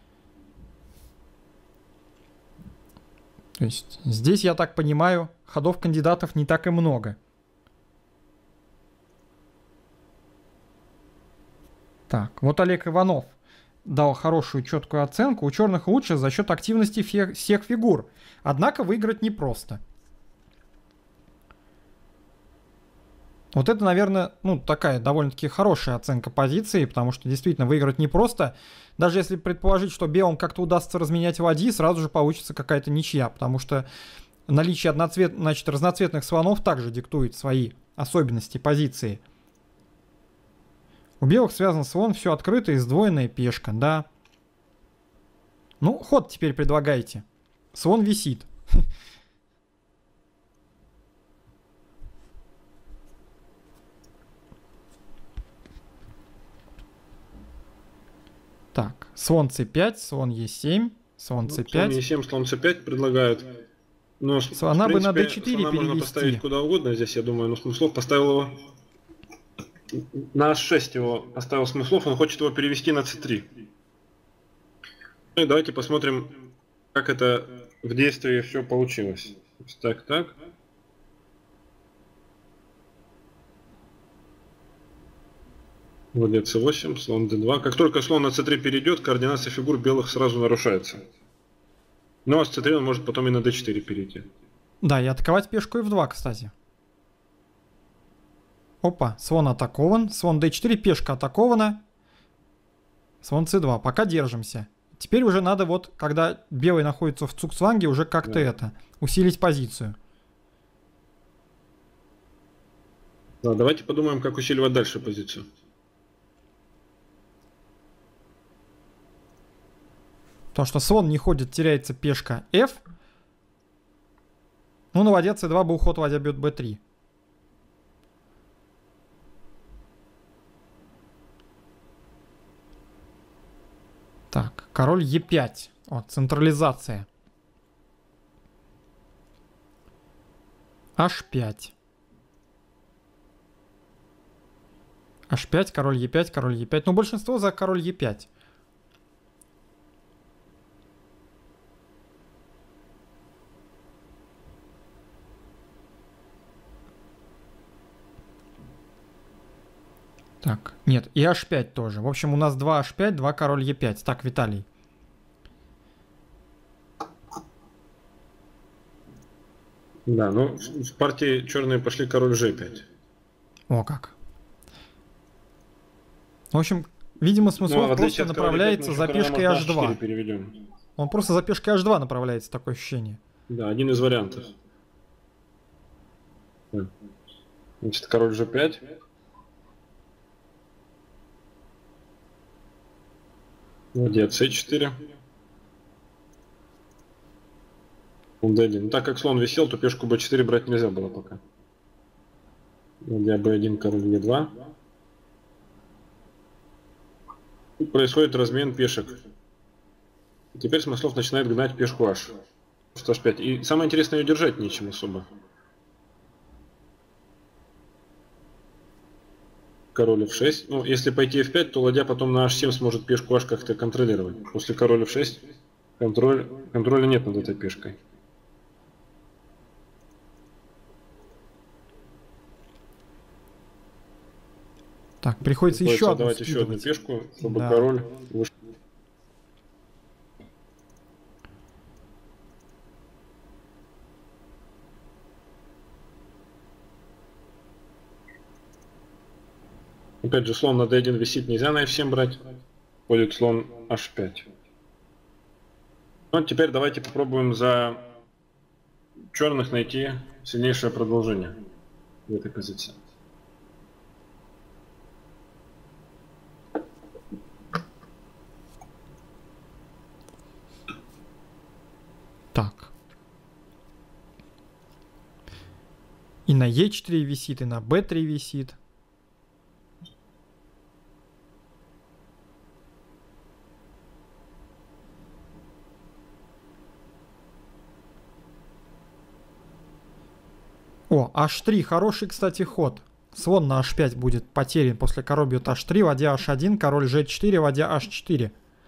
То есть здесь, я так понимаю, ходов кандидатов не так и много. Так, вот Олег Иванов дал хорошую четкую оценку. У черных лучше за счет активности всех фигур. Однако выиграть непросто. Вот это, наверное, ну, такая довольно-таки хорошая оценка позиции, потому что действительно выиграть непросто. Даже если предположить, что белым как-то удастся разменять ладьи, сразу же получится какая-то ничья, потому что наличие разноцветных слонов также диктует свои особенности позиции. У белых связан слон, все открыто и сдвоенная пешка, да. Ну, ход теперь предлагайте. Слон висит. Так, слон c5, слон e7, слон c5. Слон e7, слон c5 предлагают. Но, Слона бы на d4 слона можно поставить перевести. куда угодно здесь, я думаю, но Смыслов поставил его... На h6 его поставил Смыслов, он хочет его перевести на c3. Ну и давайте посмотрим, как это в действии все получилось. Так, так. Ладья c8, слон d2. Как только слон на c3 перейдет, координация фигур белых сразу нарушается. Ну а с c3 он может потом и на d4 перейти. Да, и атаковать пешку f2, кстати. Опа, слон атакован, слон d4, пешка атакована. Слон c2, пока держимся. Теперь уже надо вот, когда белый находится в цугцванге, уже как-то это, усилить позицию. Да, давайте подумаем, как усиливать дальше позицию. Потому что слон не ходит, теряется пешка f. Ну, на ладья c2 был ход, ладья бьет b3. Так, король e5. О, централизация. h5. h5, король e5, король e5. Ну, большинство за король e5. Так, нет, и h5 тоже. В общем, у нас 2 h5, 2 король e5. Так, Виталий. Да, ну в партии черные пошли король g5. О, как. В общем, видимо, Смыслов Ну, просто направляется за пешкой h2. Переведем. Он просто за пешкой h2 направляется, такое ощущение. Да, один из вариантов. Значит, король g5. Ладья c4. d1. Ну, так как слон висел, то пешку b4 брать нельзя было пока. Ладья b1, король e2. И происходит размен пешек. И теперь Смыслов начинает гнать пешку h. h5. И самое интересное, ее держать нечем особо. Король f6. Ну, если пойти f5, то ладья потом на h7 сможет пешку h как-то контролировать. После короля f6 контроля нет над этой пешкой. Так, приходится еще одну давайте еще одну скидывать. пешку, чтобы король вышел. Опять же, слон на d1 висит, нельзя на f7 брать. Ходит слон h5. Ну, теперь давайте попробуем за черных найти сильнейшее продолжение в этой позиции. Так. И на e4 висит, и на b3 висит. О, h3, хороший, кстати, ход. Слон на h5 будет потерян, после король бьет h3, ладья h1, король g4, ладья h4.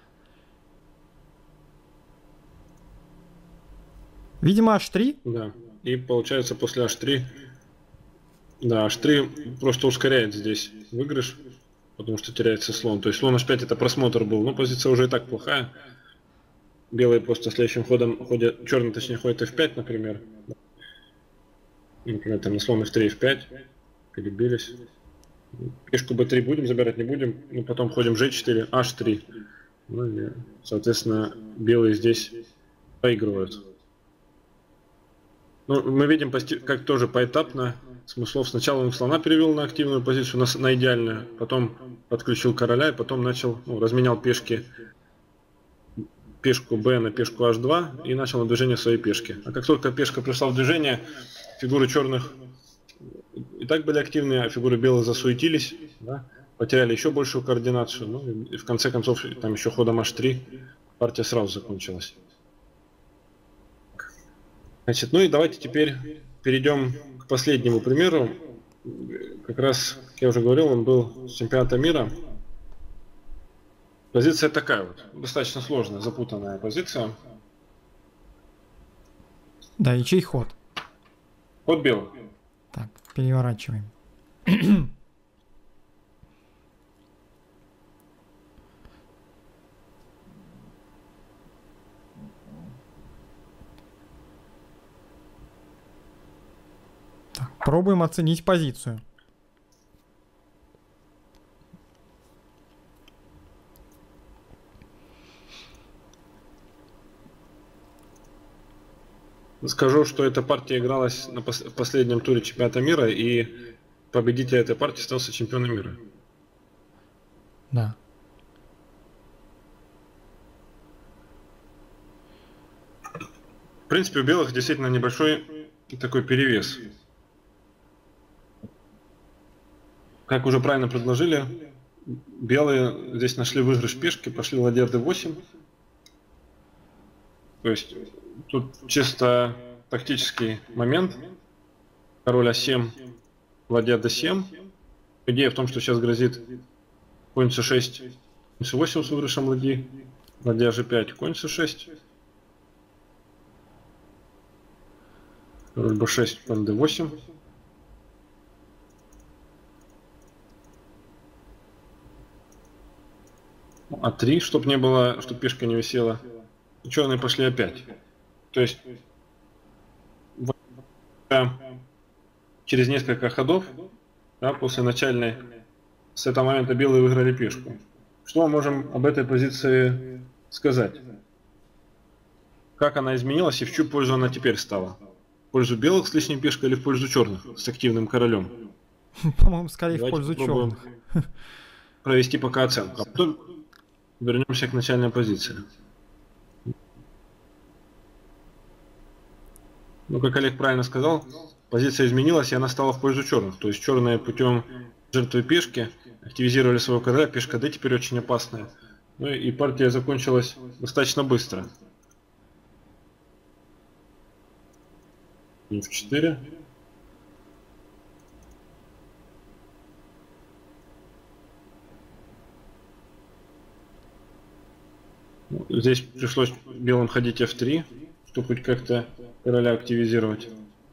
Видимо, h3? Да, и получается после h3, да, h3 просто ускоряет здесь выигрыш, потому что теряется слон. То есть слон h5 это просмотр был, но позиция уже и так плохая. Белые просто следующим ходом ходят, черный точнее ходит f5, например. Например, там на слон f3, f5, перебились. Пешку b3 будем забирать, не будем. Ну, потом ходим g4, h3. Ну, и, соответственно, белые здесь проигрывают. Ну, мы видим, как тоже поэтапно смыслов. Сначала он слона перевел на активную позицию, на идеальную, потом подключил короля и потом начал, разменял пешку b на пешку h2 и начал на движение своей пешки. А как только пешка пришла в движение, фигуры черных и так были активные, а фигуры белых засуетились, да, потеряли еще большую координацию. Ну, и в конце концов, там еще ходом h3 партия сразу закончилась. Значит, ну и давайте теперь перейдем к последнему примеру. Как раз, как я уже говорил, он был с чемпионата мира. Позиция такая вот, достаточно сложная, запутанная позиция. Да, и чей ход? Ход белых. Так, переворачиваем. Так, пробуем оценить позицию. Скажу, что эта партия игралась в последнем туре чемпионата мира, и победитель этой партии стался чемпионом мира. Да. В принципе, у белых действительно небольшой такой перевес. Как уже правильно предложили, белые здесь нашли выигрыш пешки, пошли ладья d8. То есть тут чисто тактический момент. Король а7, ладья d7. Идея в том, что сейчас грозит конь c6, конь c8 с выигрышем ладьи, ладья g5, конь c6. Король b6, конь d8. А3, чтобы не было, чтобы пешка не висела. И черные пошли опять. То есть через несколько ходов, да, после начальной, с этого момента белые выиграли пешку. Что мы можем об этой позиции сказать? Как она изменилась и в чью пользу она теперь стала? В пользу белых с лишней пешкой или в пользу черных с активным королем? По-моему, скорее в Давайте пользу попробуем черных. провести пока оценку. А потом вернемся к начальной позиции. Ну, как Олег правильно сказал, позиция изменилась, и она стала в пользу черных. То есть черные путем жертвы пешки активизировали своего короля, пешка d теперь очень опасная. Ну и партия закончилась достаточно быстро. F4. Здесь пришлось белым ходить F3, чтобы хоть как-то короля активизировать.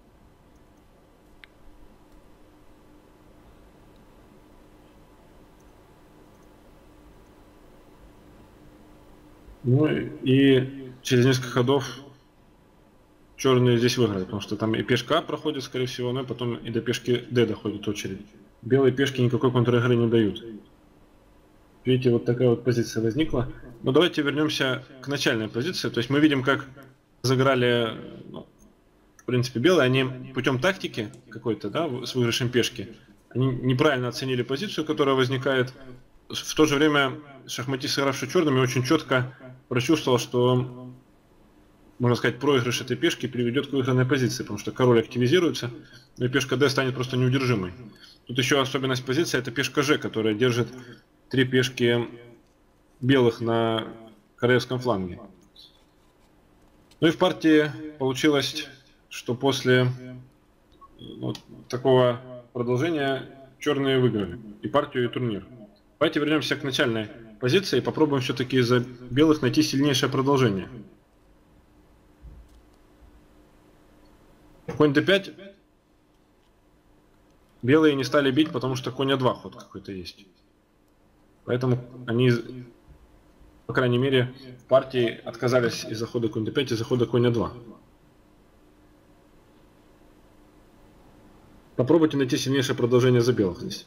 Ну и через несколько ходов черные здесь выиграют, потому что там и пешка А проходит, скорее всего, но потом и до пешки D доходит очередь. Белые пешки никакой контр-игры не дают. Видите, вот такая вот позиция возникла. Но давайте вернемся к начальной позиции. То есть мы видим, как разыграли, в принципе, белые. Они путем тактики какой-то, да, с выигрышем пешки, они неправильно оценили позицию, которая возникает. В то же время шахматист, сыгравший черными, очень четко прочувствовал, что, можно сказать, проигрыш этой пешки приведет к выигранной позиции, потому что король активизируется, и пешка D станет просто неудержимой. Тут еще особенность позиции — это пешка G, которая держит 3 пешки белых на королевском фланге. Ну и в партии получилось, что после такого продолжения черные выиграли и партию, и турнир. Давайте вернемся к начальной позиции и попробуем все-таки из-за белых найти сильнейшее продолжение. Конь d5. Белые не стали бить, потому что конь a2 ход какой-то есть. Поэтому они, по крайней мере, в партии отказались из захода конь d5 и захода конь a2. Попробуйте найти сильнейшее продолжение за белых здесь.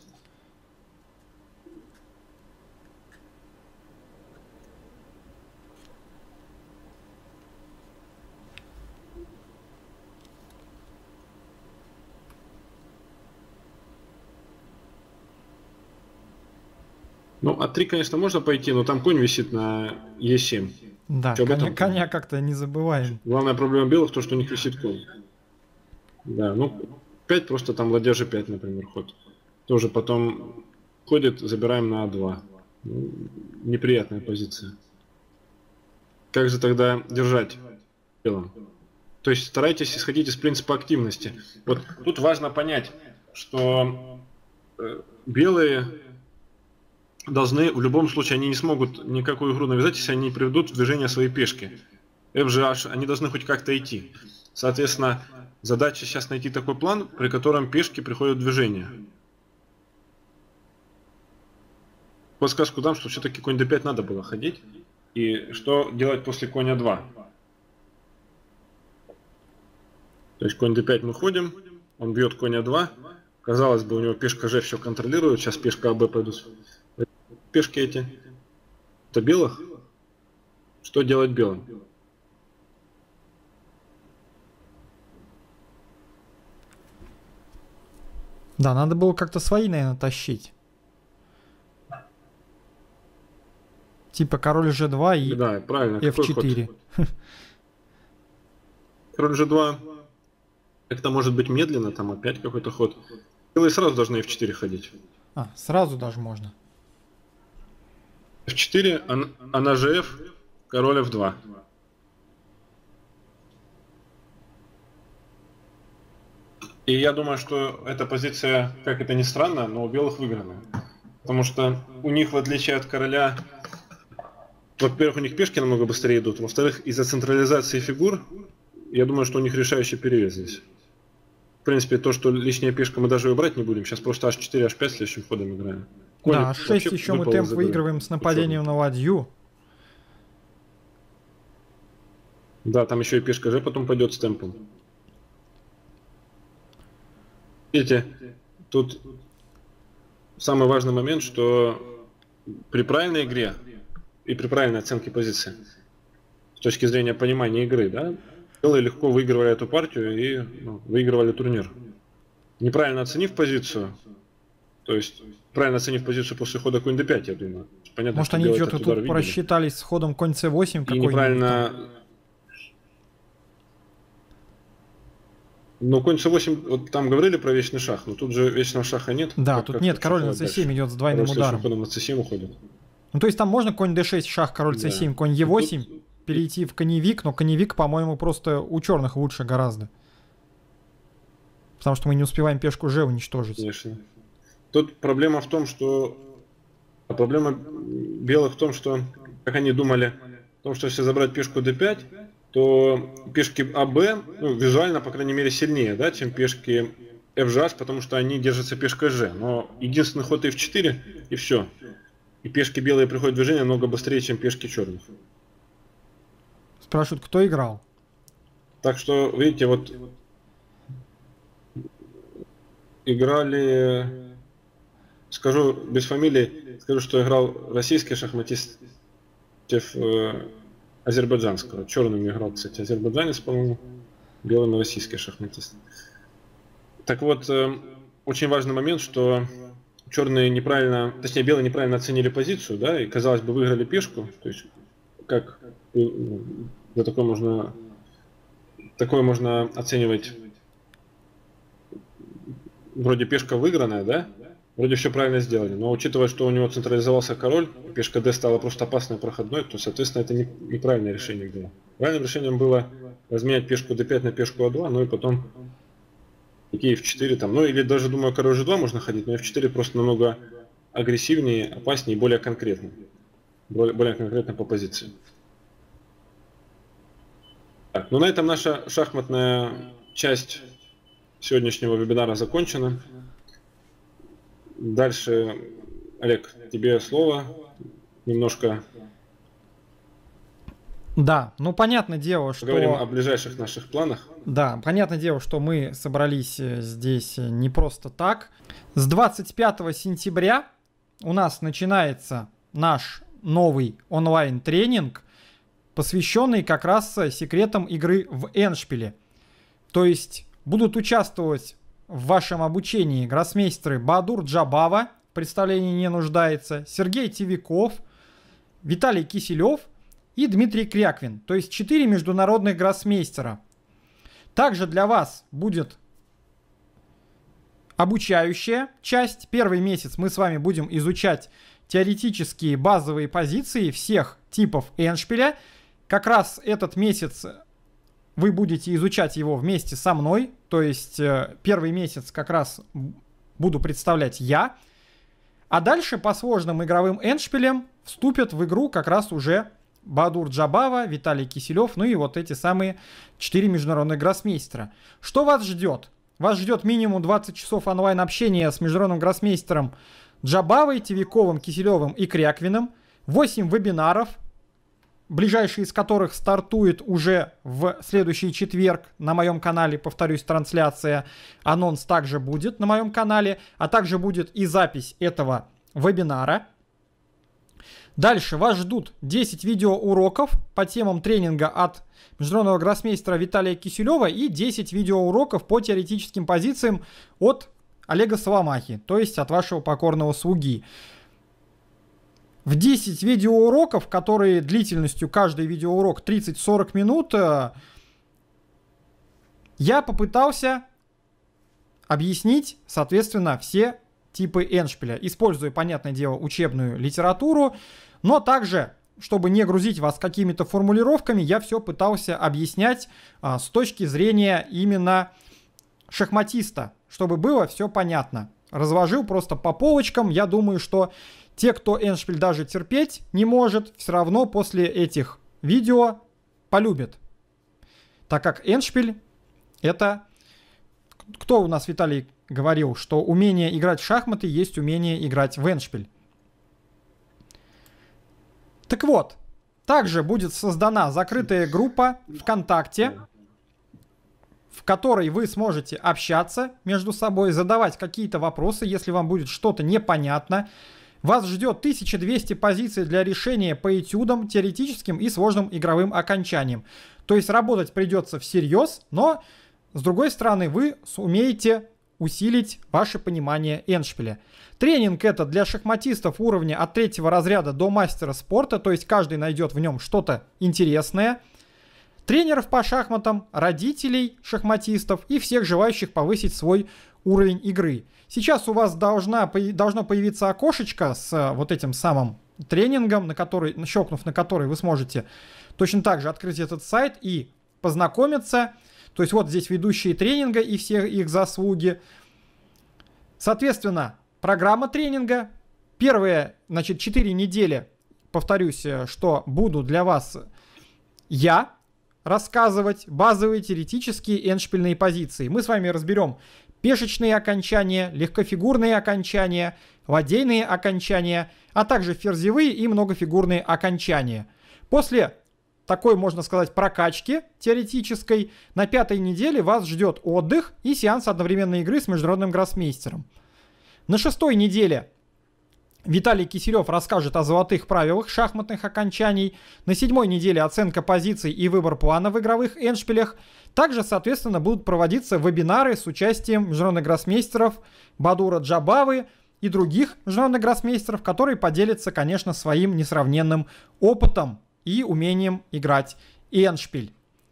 Ну, А3, конечно, можно пойти, но там конь висит на Е7. Да, коня как-то не забываем. Главная проблема белых, то, что у них висит конь. Да, ну, 5 просто там ладья G5, например, ход. Тоже потом ходит, забираем на А2. Ну, неприятная позиция. Как же тогда держать белым? То есть старайтесь исходить из принципа активности. Вот тут важно понять, что белые должны, в любом случае, они не смогут никакую игру навязать, если они не приведут в движение свои пешки. FGH, они должны хоть как-то идти. Соответственно, задача сейчас найти такой план, при котором пешки приходят в движение. Подсказку дам, что все-таки конь d5 надо было ходить. И что делать после коня 2? То есть конь d5 мы ходим, он бьет коня 2. Казалось бы, у него пешка g все контролирует, сейчас пешка АБ пойдут. Пешки эти. Это белых. Что делать белым? Да, надо было как-то свои, наверное, тащить. Типа король G2 и да, правильно. F4. Король G2 как-то может быть медленно, там опять какой-то ход. Белые сразу должны F4 ходить. А, сразу даже можно. F4, а на GF король F2. И я думаю, что эта позиция, как это ни странно, но у белых выиграна. Потому что у них, в отличие от короля, во-первых, у них пешки намного быстрее идут. Во-вторых, из-за централизации фигур, я думаю, что у них решающий перевес здесь. В принципе, то, что лишняя пешка, мы даже ее брать не будем. Сейчас просто H4, H5 следующим ходом играем. Да, H6 еще мы темп выигрываем с нападением на ладью. Да, там еще и пешка G потом пойдет с темпом. Видите, тут самый важный момент, что при правильной игре и при правильной оценке позиции, с точки зрения понимания игры, да, белые легко выигрывали эту партию и выигрывали турнир. Неправильно оценив позицию, то есть правильно оценив позицию после хода конь d5, я думаю. Понятно, может, они что-то тут просчитались с ходом конь c8 какой-нибудь. Неправильно. Ну, конь c8, вот там говорили про вечный шах, но тут же вечного шаха нет. Да, тут нет, король на c7 идет с двойным ударом. Ходом на c7 уходит. Ну, то есть там можно конь d6, шах, король c7, конь e8, тут перейти в коневик, но коневик, по-моему, просто у черных лучше гораздо. Потому что мы не успеваем пешку G уничтожить. Конечно. Тут проблема в том, что... Проблема белых в том, что, как они думали, в том, что если забрать пешку d5, то пешки АБ, ну, визуально, по крайней мере, сильнее, да, чем пешки FGH, потому что они держатся пешкой G. Но единственный ход F4 и все. И пешки белые приходят в движение намного быстрее, чем пешки черных. Спрашивают, кто играл? Так что, видите, вот играли, скажу без фамилии, скажу, что играл российский шахматист против азербайджанского. Черным играл, кстати, азербайджанец, по-моему, белым российский шахматист. Так вот, очень важный момент, что черные неправильно, точнее белые неправильно оценили позицию, да, и, казалось бы, выиграли пешку. То есть, как за такое можно оценивать, вроде пешка выигранная, да, вроде все правильно сделали, но учитывая, что у него централизовался король, пешка D стала просто опасной проходной, то, соответственно, это неправильное решение было. Правильным решением было разменять пешку D5 на пешку А2, ну и потом F4 там, ну или даже, думаю, король G2 можно ходить, но F4 просто намного агрессивнее, опаснее и более конкретно. Более конкретно по позиции. Так, ну на этом наша шахматная часть сегодняшнего вебинара закончена. Дальше, Олег, тебе слово. Немножко... Да, ну понятное дело, что... Поговорим о ближайших наших планах. Да, понятное дело, что мы собрались здесь не просто так. С 25 сентября у нас начинается наш новый онлайн-тренинг, посвященный как раз секретам игры в эндшпиле. То есть будут участвовать в вашем обучении гроссмейстеры Баадур Джабава, представлении не нуждается, Сергей Тивиков, Виталий Киселев и Дмитрий Кряквин. То есть 4 международных гроссмейстера. Также для вас будет обучающая часть. Первый месяц мы с вами будем изучать теоретические базовые позиции всех типов эндшпиля. Как раз этот месяц вы будете изучать его вместе со мной. То есть первый месяц как раз буду представлять я. А дальше по сложным игровым эндшпилям вступят в игру как раз уже Баадур Джабава, Виталий Киселев, ну и вот эти самые 4 международных гроссмейстера. Что вас ждет? Вас ждет минимум 20 часов онлайн-общения с международным гроссмейстером Джабавой, Тивиковым, Киселевым и Кряквиным, 8 вебинаров, ближайший из которых стартует уже в следующий четверг на моем канале. Повторюсь, трансляция, анонс также будет на моем канале, а также будет и запись этого вебинара. Дальше вас ждут 10 видеоуроков по темам тренинга от международного гроссмейстера Виталия Киселева и 10 видеоуроков по теоретическим позициям от Олега Соломахи, то есть от вашего покорного слуги. В 10 видеоуроков, которые длительностью каждый видеоурок 30-40 минут, я попытался объяснить, соответственно, все типы эндшпиля, используя, понятное дело, учебную литературу, но также, чтобы не грузить вас какими-то формулировками, я все пытался объяснять с точки зрения именно шахматиста, чтобы было все понятно. Разложил просто по полочкам. Я думаю, что те, кто эндшпиль даже терпеть не может, все равно после этих видео полюбят. Так как эндшпиль это... Кто у нас, Виталий, говорил, что умение играть в шахматы есть умение играть в эндшпиль. Так вот, также будет создана закрытая группа ВКонтакте, в которой вы сможете общаться между собой, задавать какие-то вопросы, если вам будет что-то непонятно. Вас ждет 1200 позиций для решения по этюдам, теоретическим и сложным игровым окончаниям. То есть работать придется всерьез, но с другой стороны вы сумеете усилить ваше понимание эндшпиля. Тренинг это для шахматистов уровня от 3-го разряда до мастера спорта, то есть каждый найдет в нем что-то интересное. Тренеров по шахматам, родителей шахматистов и всех желающих повысить свой уровень игры. Сейчас у вас должно появиться окошечко с вот этим самым тренингом, щелкнув на который вы сможете точно так же открыть этот сайт и познакомиться. То есть вот здесь ведущие тренинга и все их заслуги. Соответственно, программа тренинга. Первые, 4 недели, повторюсь, что буду для вас я рассказывать базовые теоретические эндшпильные позиции. Мы с вами разберем пешечные окончания, легкофигурные окончания, ладейные окончания, а также ферзевые и многофигурные окончания. После такой, можно сказать, прокачки теоретической, на 5-й неделе вас ждет отдых и сеанс одновременной игры с международным гроссмейстером. На 6-й неделе Виталий Киселев расскажет о золотых правилах шахматных окончаний. На 7-й неделе оценка позиций и выбор плана в игровых эндшпилях. Также, соответственно, будут проводиться вебинары с участием международных гроссмейстеров Баадура Джабавы и других международных гроссмейстеров, которые поделятся, конечно, своим несравненным опытом и умением играть эндшпиль.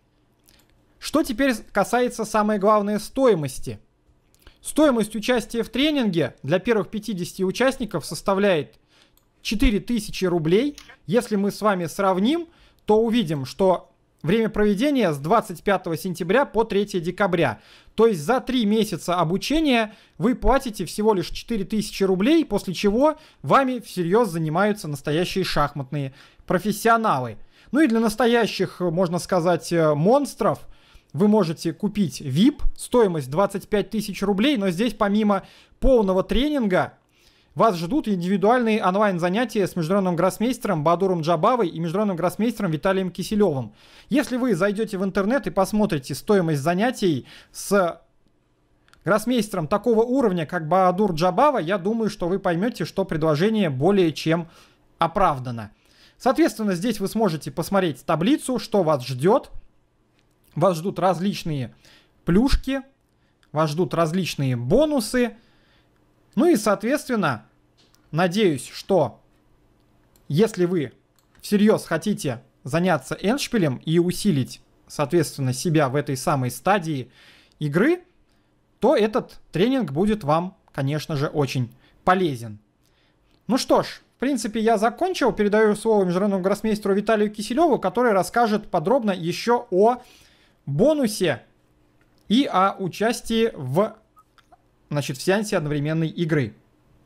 Что теперь касается, самое главное, стоимости. Стоимость участия в тренинге для первых 50 участников составляет 4000 рублей. Если мы с вами сравним, то увидим, что время проведения с 25 сентября по 3 декабря. То есть за 3 месяца обучения вы платите всего лишь 4000 рублей, после чего вами всерьез занимаются настоящие шахматные профессионалы. Ну и для настоящих, можно сказать, монстров вы можете купить VIP, стоимость 25 тысяч рублей, но здесь помимо полного тренинга вас ждут индивидуальные онлайн-занятия с международным гроссмейстером Баадуром Джабавой и международным гроссмейстером Виталием Киселевым. Если вы зайдете в интернет и посмотрите стоимость занятий с гроссмейстером такого уровня, как Баадур Джабава, я думаю, что вы поймете, что предложение более чем оправдано. Соответственно, здесь вы сможете посмотреть таблицу, что вас ждет. Вас ждут различные плюшки, вас ждут различные бонусы. Ну и, соответственно, надеюсь, что если вы всерьез хотите заняться эндшпилем и усилить, соответственно, себя в этой самой стадии игры, то этот тренинг будет вам, конечно же, очень полезен. Ну что ж, в принципе, я закончил. Передаю слово международному гроссмейстеру Виталию Киселеву, который расскажет подробно еще о бонусе и о участии в сеансе одновременной игры.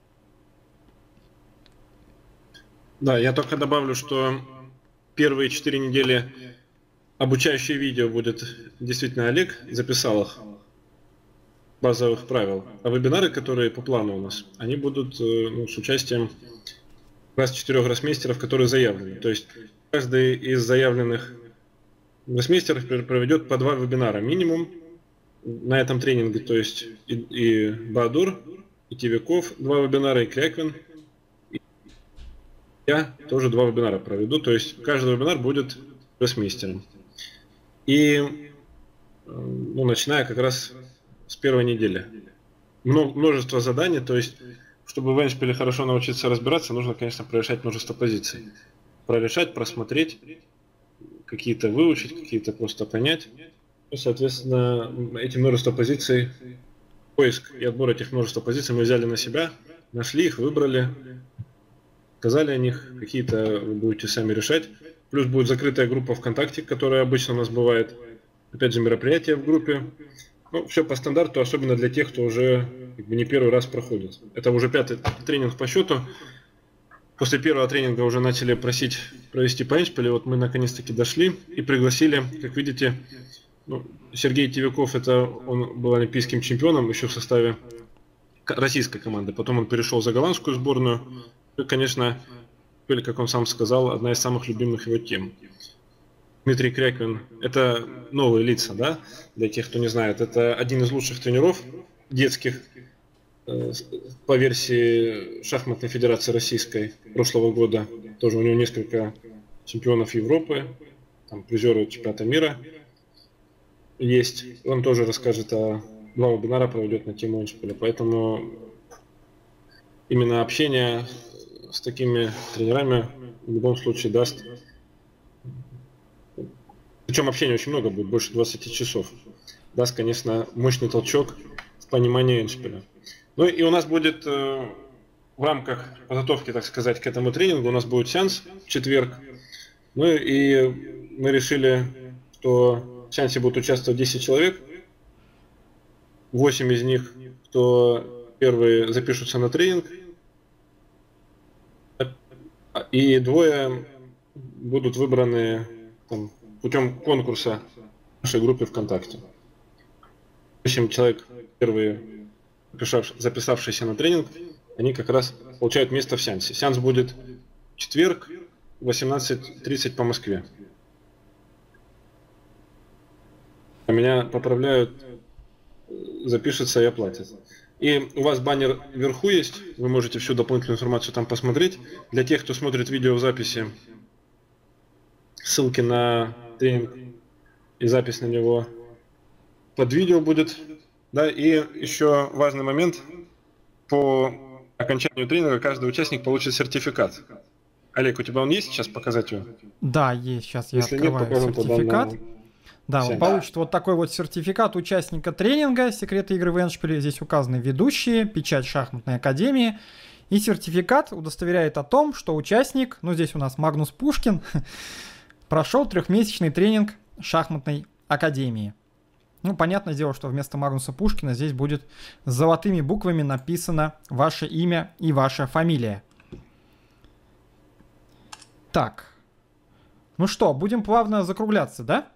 Да, я только добавлю, что первые 4 недели обучающее видео будет действительно Олег, записал их, базовых правил. А вебинары, которые по плану у нас, они будут с участием как раз 4 гроссмейстеров, которые заявлены. То есть каждый из заявленных гроссмейстеров проведет по 2 вебинара минимум на этом тренинге. То есть и Баадур, и Тивяков 2 вебинара, и Кряквин. Я тоже 2 вебинара проведу, то есть каждый вебинар будет гроссмейстером. И начиная как раз с первой недели. Множество заданий, то есть чтобы в эндшпиле хорошо научиться разбираться, нужно, конечно, прорешать множество позиций. Прорешать, просмотреть, какие-то выучить, какие-то просто понять. И, соответственно, эти множество позиций, поиск и отбор этих множества позиций мы взяли на себя, нашли их, выбрали, сказали о них, какие-то вы будете сами решать. Плюс будет закрытая группа ВКонтакте, которая обычно у нас бывает. Опять же, мероприятия в группе. Все по стандарту, особенно для тех, кто уже не первый раз проходит. Это уже 5-й тренинг по счету. После первого тренинга уже начали просить провести по эндшпилю. Вот мы наконец-таки дошли и пригласили, как видите, Сергей Тивяков, он был олимпийским чемпионом еще в составе российской команды. Потом он перешел за голландскую сборную. И, конечно, как он сам сказал, одна из самых любимых его тем. Дмитрий Кряквин – это новые лица, да, для тех, кто не знает. Это один из лучших тренеров детских по версии шахматной федерации российской прошлого года. Тоже у него несколько чемпионов Европы, там призеры чемпионата мира есть. Он тоже расскажет 2 вебинара проведет на тему эндшпиля. Поэтому именно общение с такими тренерами в любом случае даст. Причем общения очень много будет, больше 20 часов. Даст, конечно, мощный толчок в понимании эндшпиля. Ну и у нас будет в рамках подготовки, так сказать, к этому тренингу, у нас будет сеанс в четверг. Ну и мы решили, что в сеансе будут участвовать 10 человек. 8 из них, кто первые запишутся на тренинг. И 2 будут выбраны путем конкурса в нашей группе ВКонтакте. 8 человек, первые записавшиеся на тренинг, они как раз получают место в сеансе. Сеанс будет в четверг, 18:30 по Москве. А меня поправляют, запишется и оплатят. И у вас баннер вверху есть, вы можете всю дополнительную информацию там посмотреть. Для тех, кто смотрит видео в записи, ссылки на тренинг и запись на него под видео будет. Да, и еще важный момент. По окончанию тренинга каждый участник получит сертификат. Олег, у тебя он есть? Сейчас показать его? Да, есть. Сейчас я Если открываю нет, сертификат. Да, Все. он получит вот такой вот сертификат участника тренинга «Секреты игры в эндшпиле». Здесь указаны ведущие, печать шахматной академии. И сертификат удостоверяет о том, что участник, здесь у нас Магнус Пушкин, прошел 3-месячный тренинг шахматной академии. Понятное дело, что вместо Магнуса Пушкина здесь будет с золотыми буквами написано ваше имя и ваша фамилия. Так. Ну что, будем плавно закругляться, да?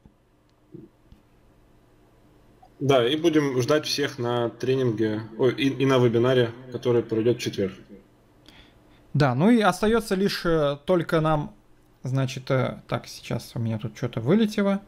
Да, и будем ждать всех на тренинге, и на вебинаре, который пройдет в четверг. Да, и остается лишь только нам, так, сейчас у меня тут что-то вылетело.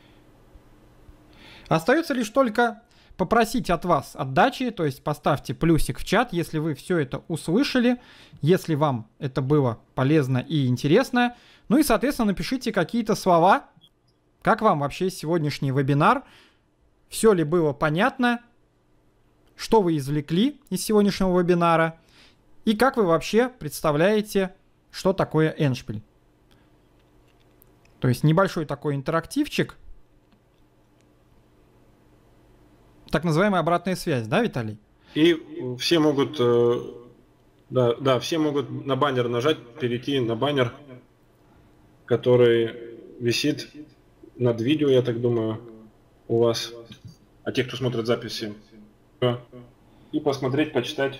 Остается лишь только попросить от вас отдачи, то есть поставьте плюсик в чат, если вы все это услышали, если вам это было полезно и интересно. И, соответственно, напишите какие-то слова, как вам вообще сегодняшний вебинар, все ли было понятно, что вы извлекли из сегодняшнего вебинара, И как вы вообще представляете, что такое эндшпиль? То есть небольшой такой интерактивчик. Так называемая обратная связь, да, Виталий? И все могут, все могут на баннер нажать, перейти на баннер, который висит над видео, я так думаю, у вас. А те, кто смотрит записи, и посмотреть, почитать,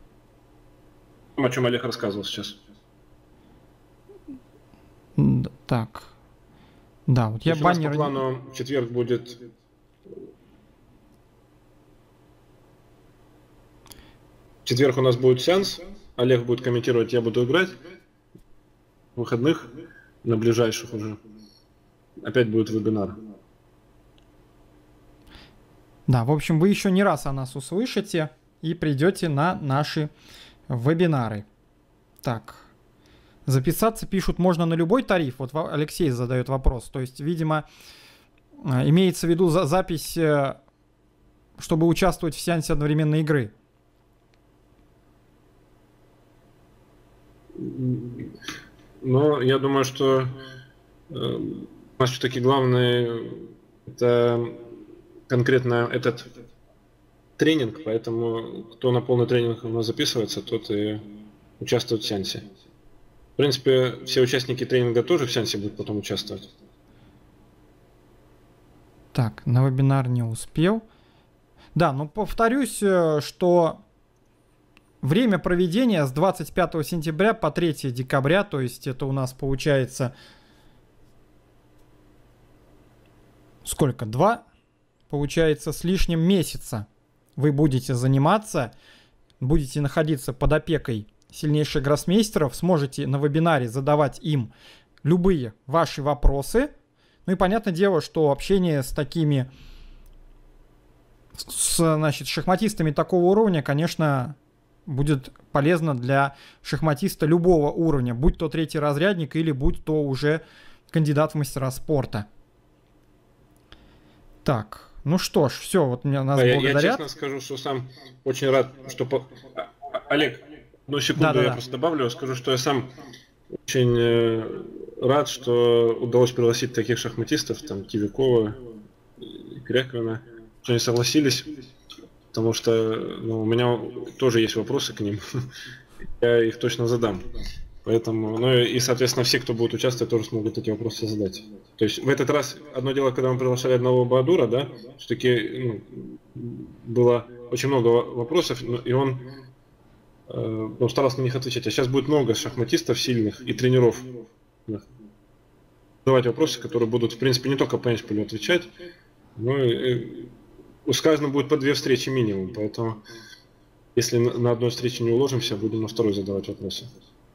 о чем Олег рассказывал сейчас. Так. Да, вот я баннер... По плану в четверг будет... В четверг у нас будет сеанс. Олег будет комментировать, я буду играть. В выходных, на ближайших уже, опять будет вебинар. Да, в общем, вы еще не раз о нас услышите и придете на наши вебинары. Так. Записаться, пишут, можно на любой тариф. Вот Алексей задает вопрос. То есть, видимо, имеется в виду запись, чтобы участвовать в сеансе одновременной игры. Но я думаю, что у нас все-таки главное это конкретно этот тренинг, поэтому кто на полный тренинг у нас записывается, тот и участвует в сеансе. В принципе, все участники тренинга тоже в сеансе будут потом участвовать. Так, на вебинар не успел. Да, но повторюсь, что время проведения с 25 сентября по 3 декабря, то есть это у нас получается сколько? 2, получается, с лишним месяца вы будете заниматься, будете находиться под опекой сильнейших гроссмейстеров, сможете на вебинаре задавать им любые ваши вопросы. Ну и понятное дело, что общение с такими, значит, шахматистами такого уровня, конечно, будет полезно для шахматиста любого уровня, будь то третий разрядник или будь то уже кандидат в мастера спорта. Так, ну что ж, все, вот меня нас благодарят. Я честно скажу, что сам очень рад, что... Олег, одну секунду, я просто добавлю, скажу, что я сам очень рад, что удалось пригласить таких шахматистов, там, Кивякова, Кряквина, что они согласились, потому что у меня тоже есть вопросы к ним, я их точно задам. Поэтому, и, соответственно, все, кто будет участвовать, тоже смогут эти вопросы задать. То есть в этот раз, одно дело, когда мы приглашали одного Баадура, да, все-таки было очень много вопросов, и он старался на них отвечать. А сейчас будет много шахматистов сильных и тренеров. Задавать вопросы, которые будут, в принципе, не только по эндшпилю отвечать, но и у каждого будет по 2 встречи минимум. Поэтому, если на одной встрече не уложимся, будем на второй задавать вопросы.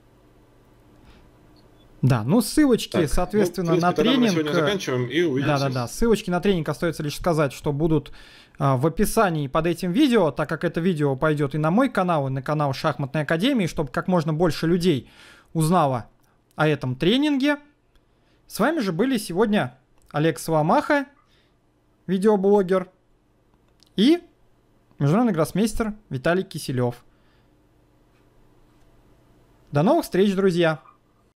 Да, ну ссылочки, так, соответственно, на тренинг. Мы сегодня заканчиваем и увидимся. Да. Ссылочки на тренинг остается лишь сказать, что будут в описании под этим видео, так как это видео пойдет и на мой канал, и на канал Шахматной Академии, чтобы как можно больше людей узнало о этом тренинге. С вами же были сегодня Олег Соломаха, видеоблогер, и международный гроссмейстер Виталий Киселев. До новых встреч, друзья!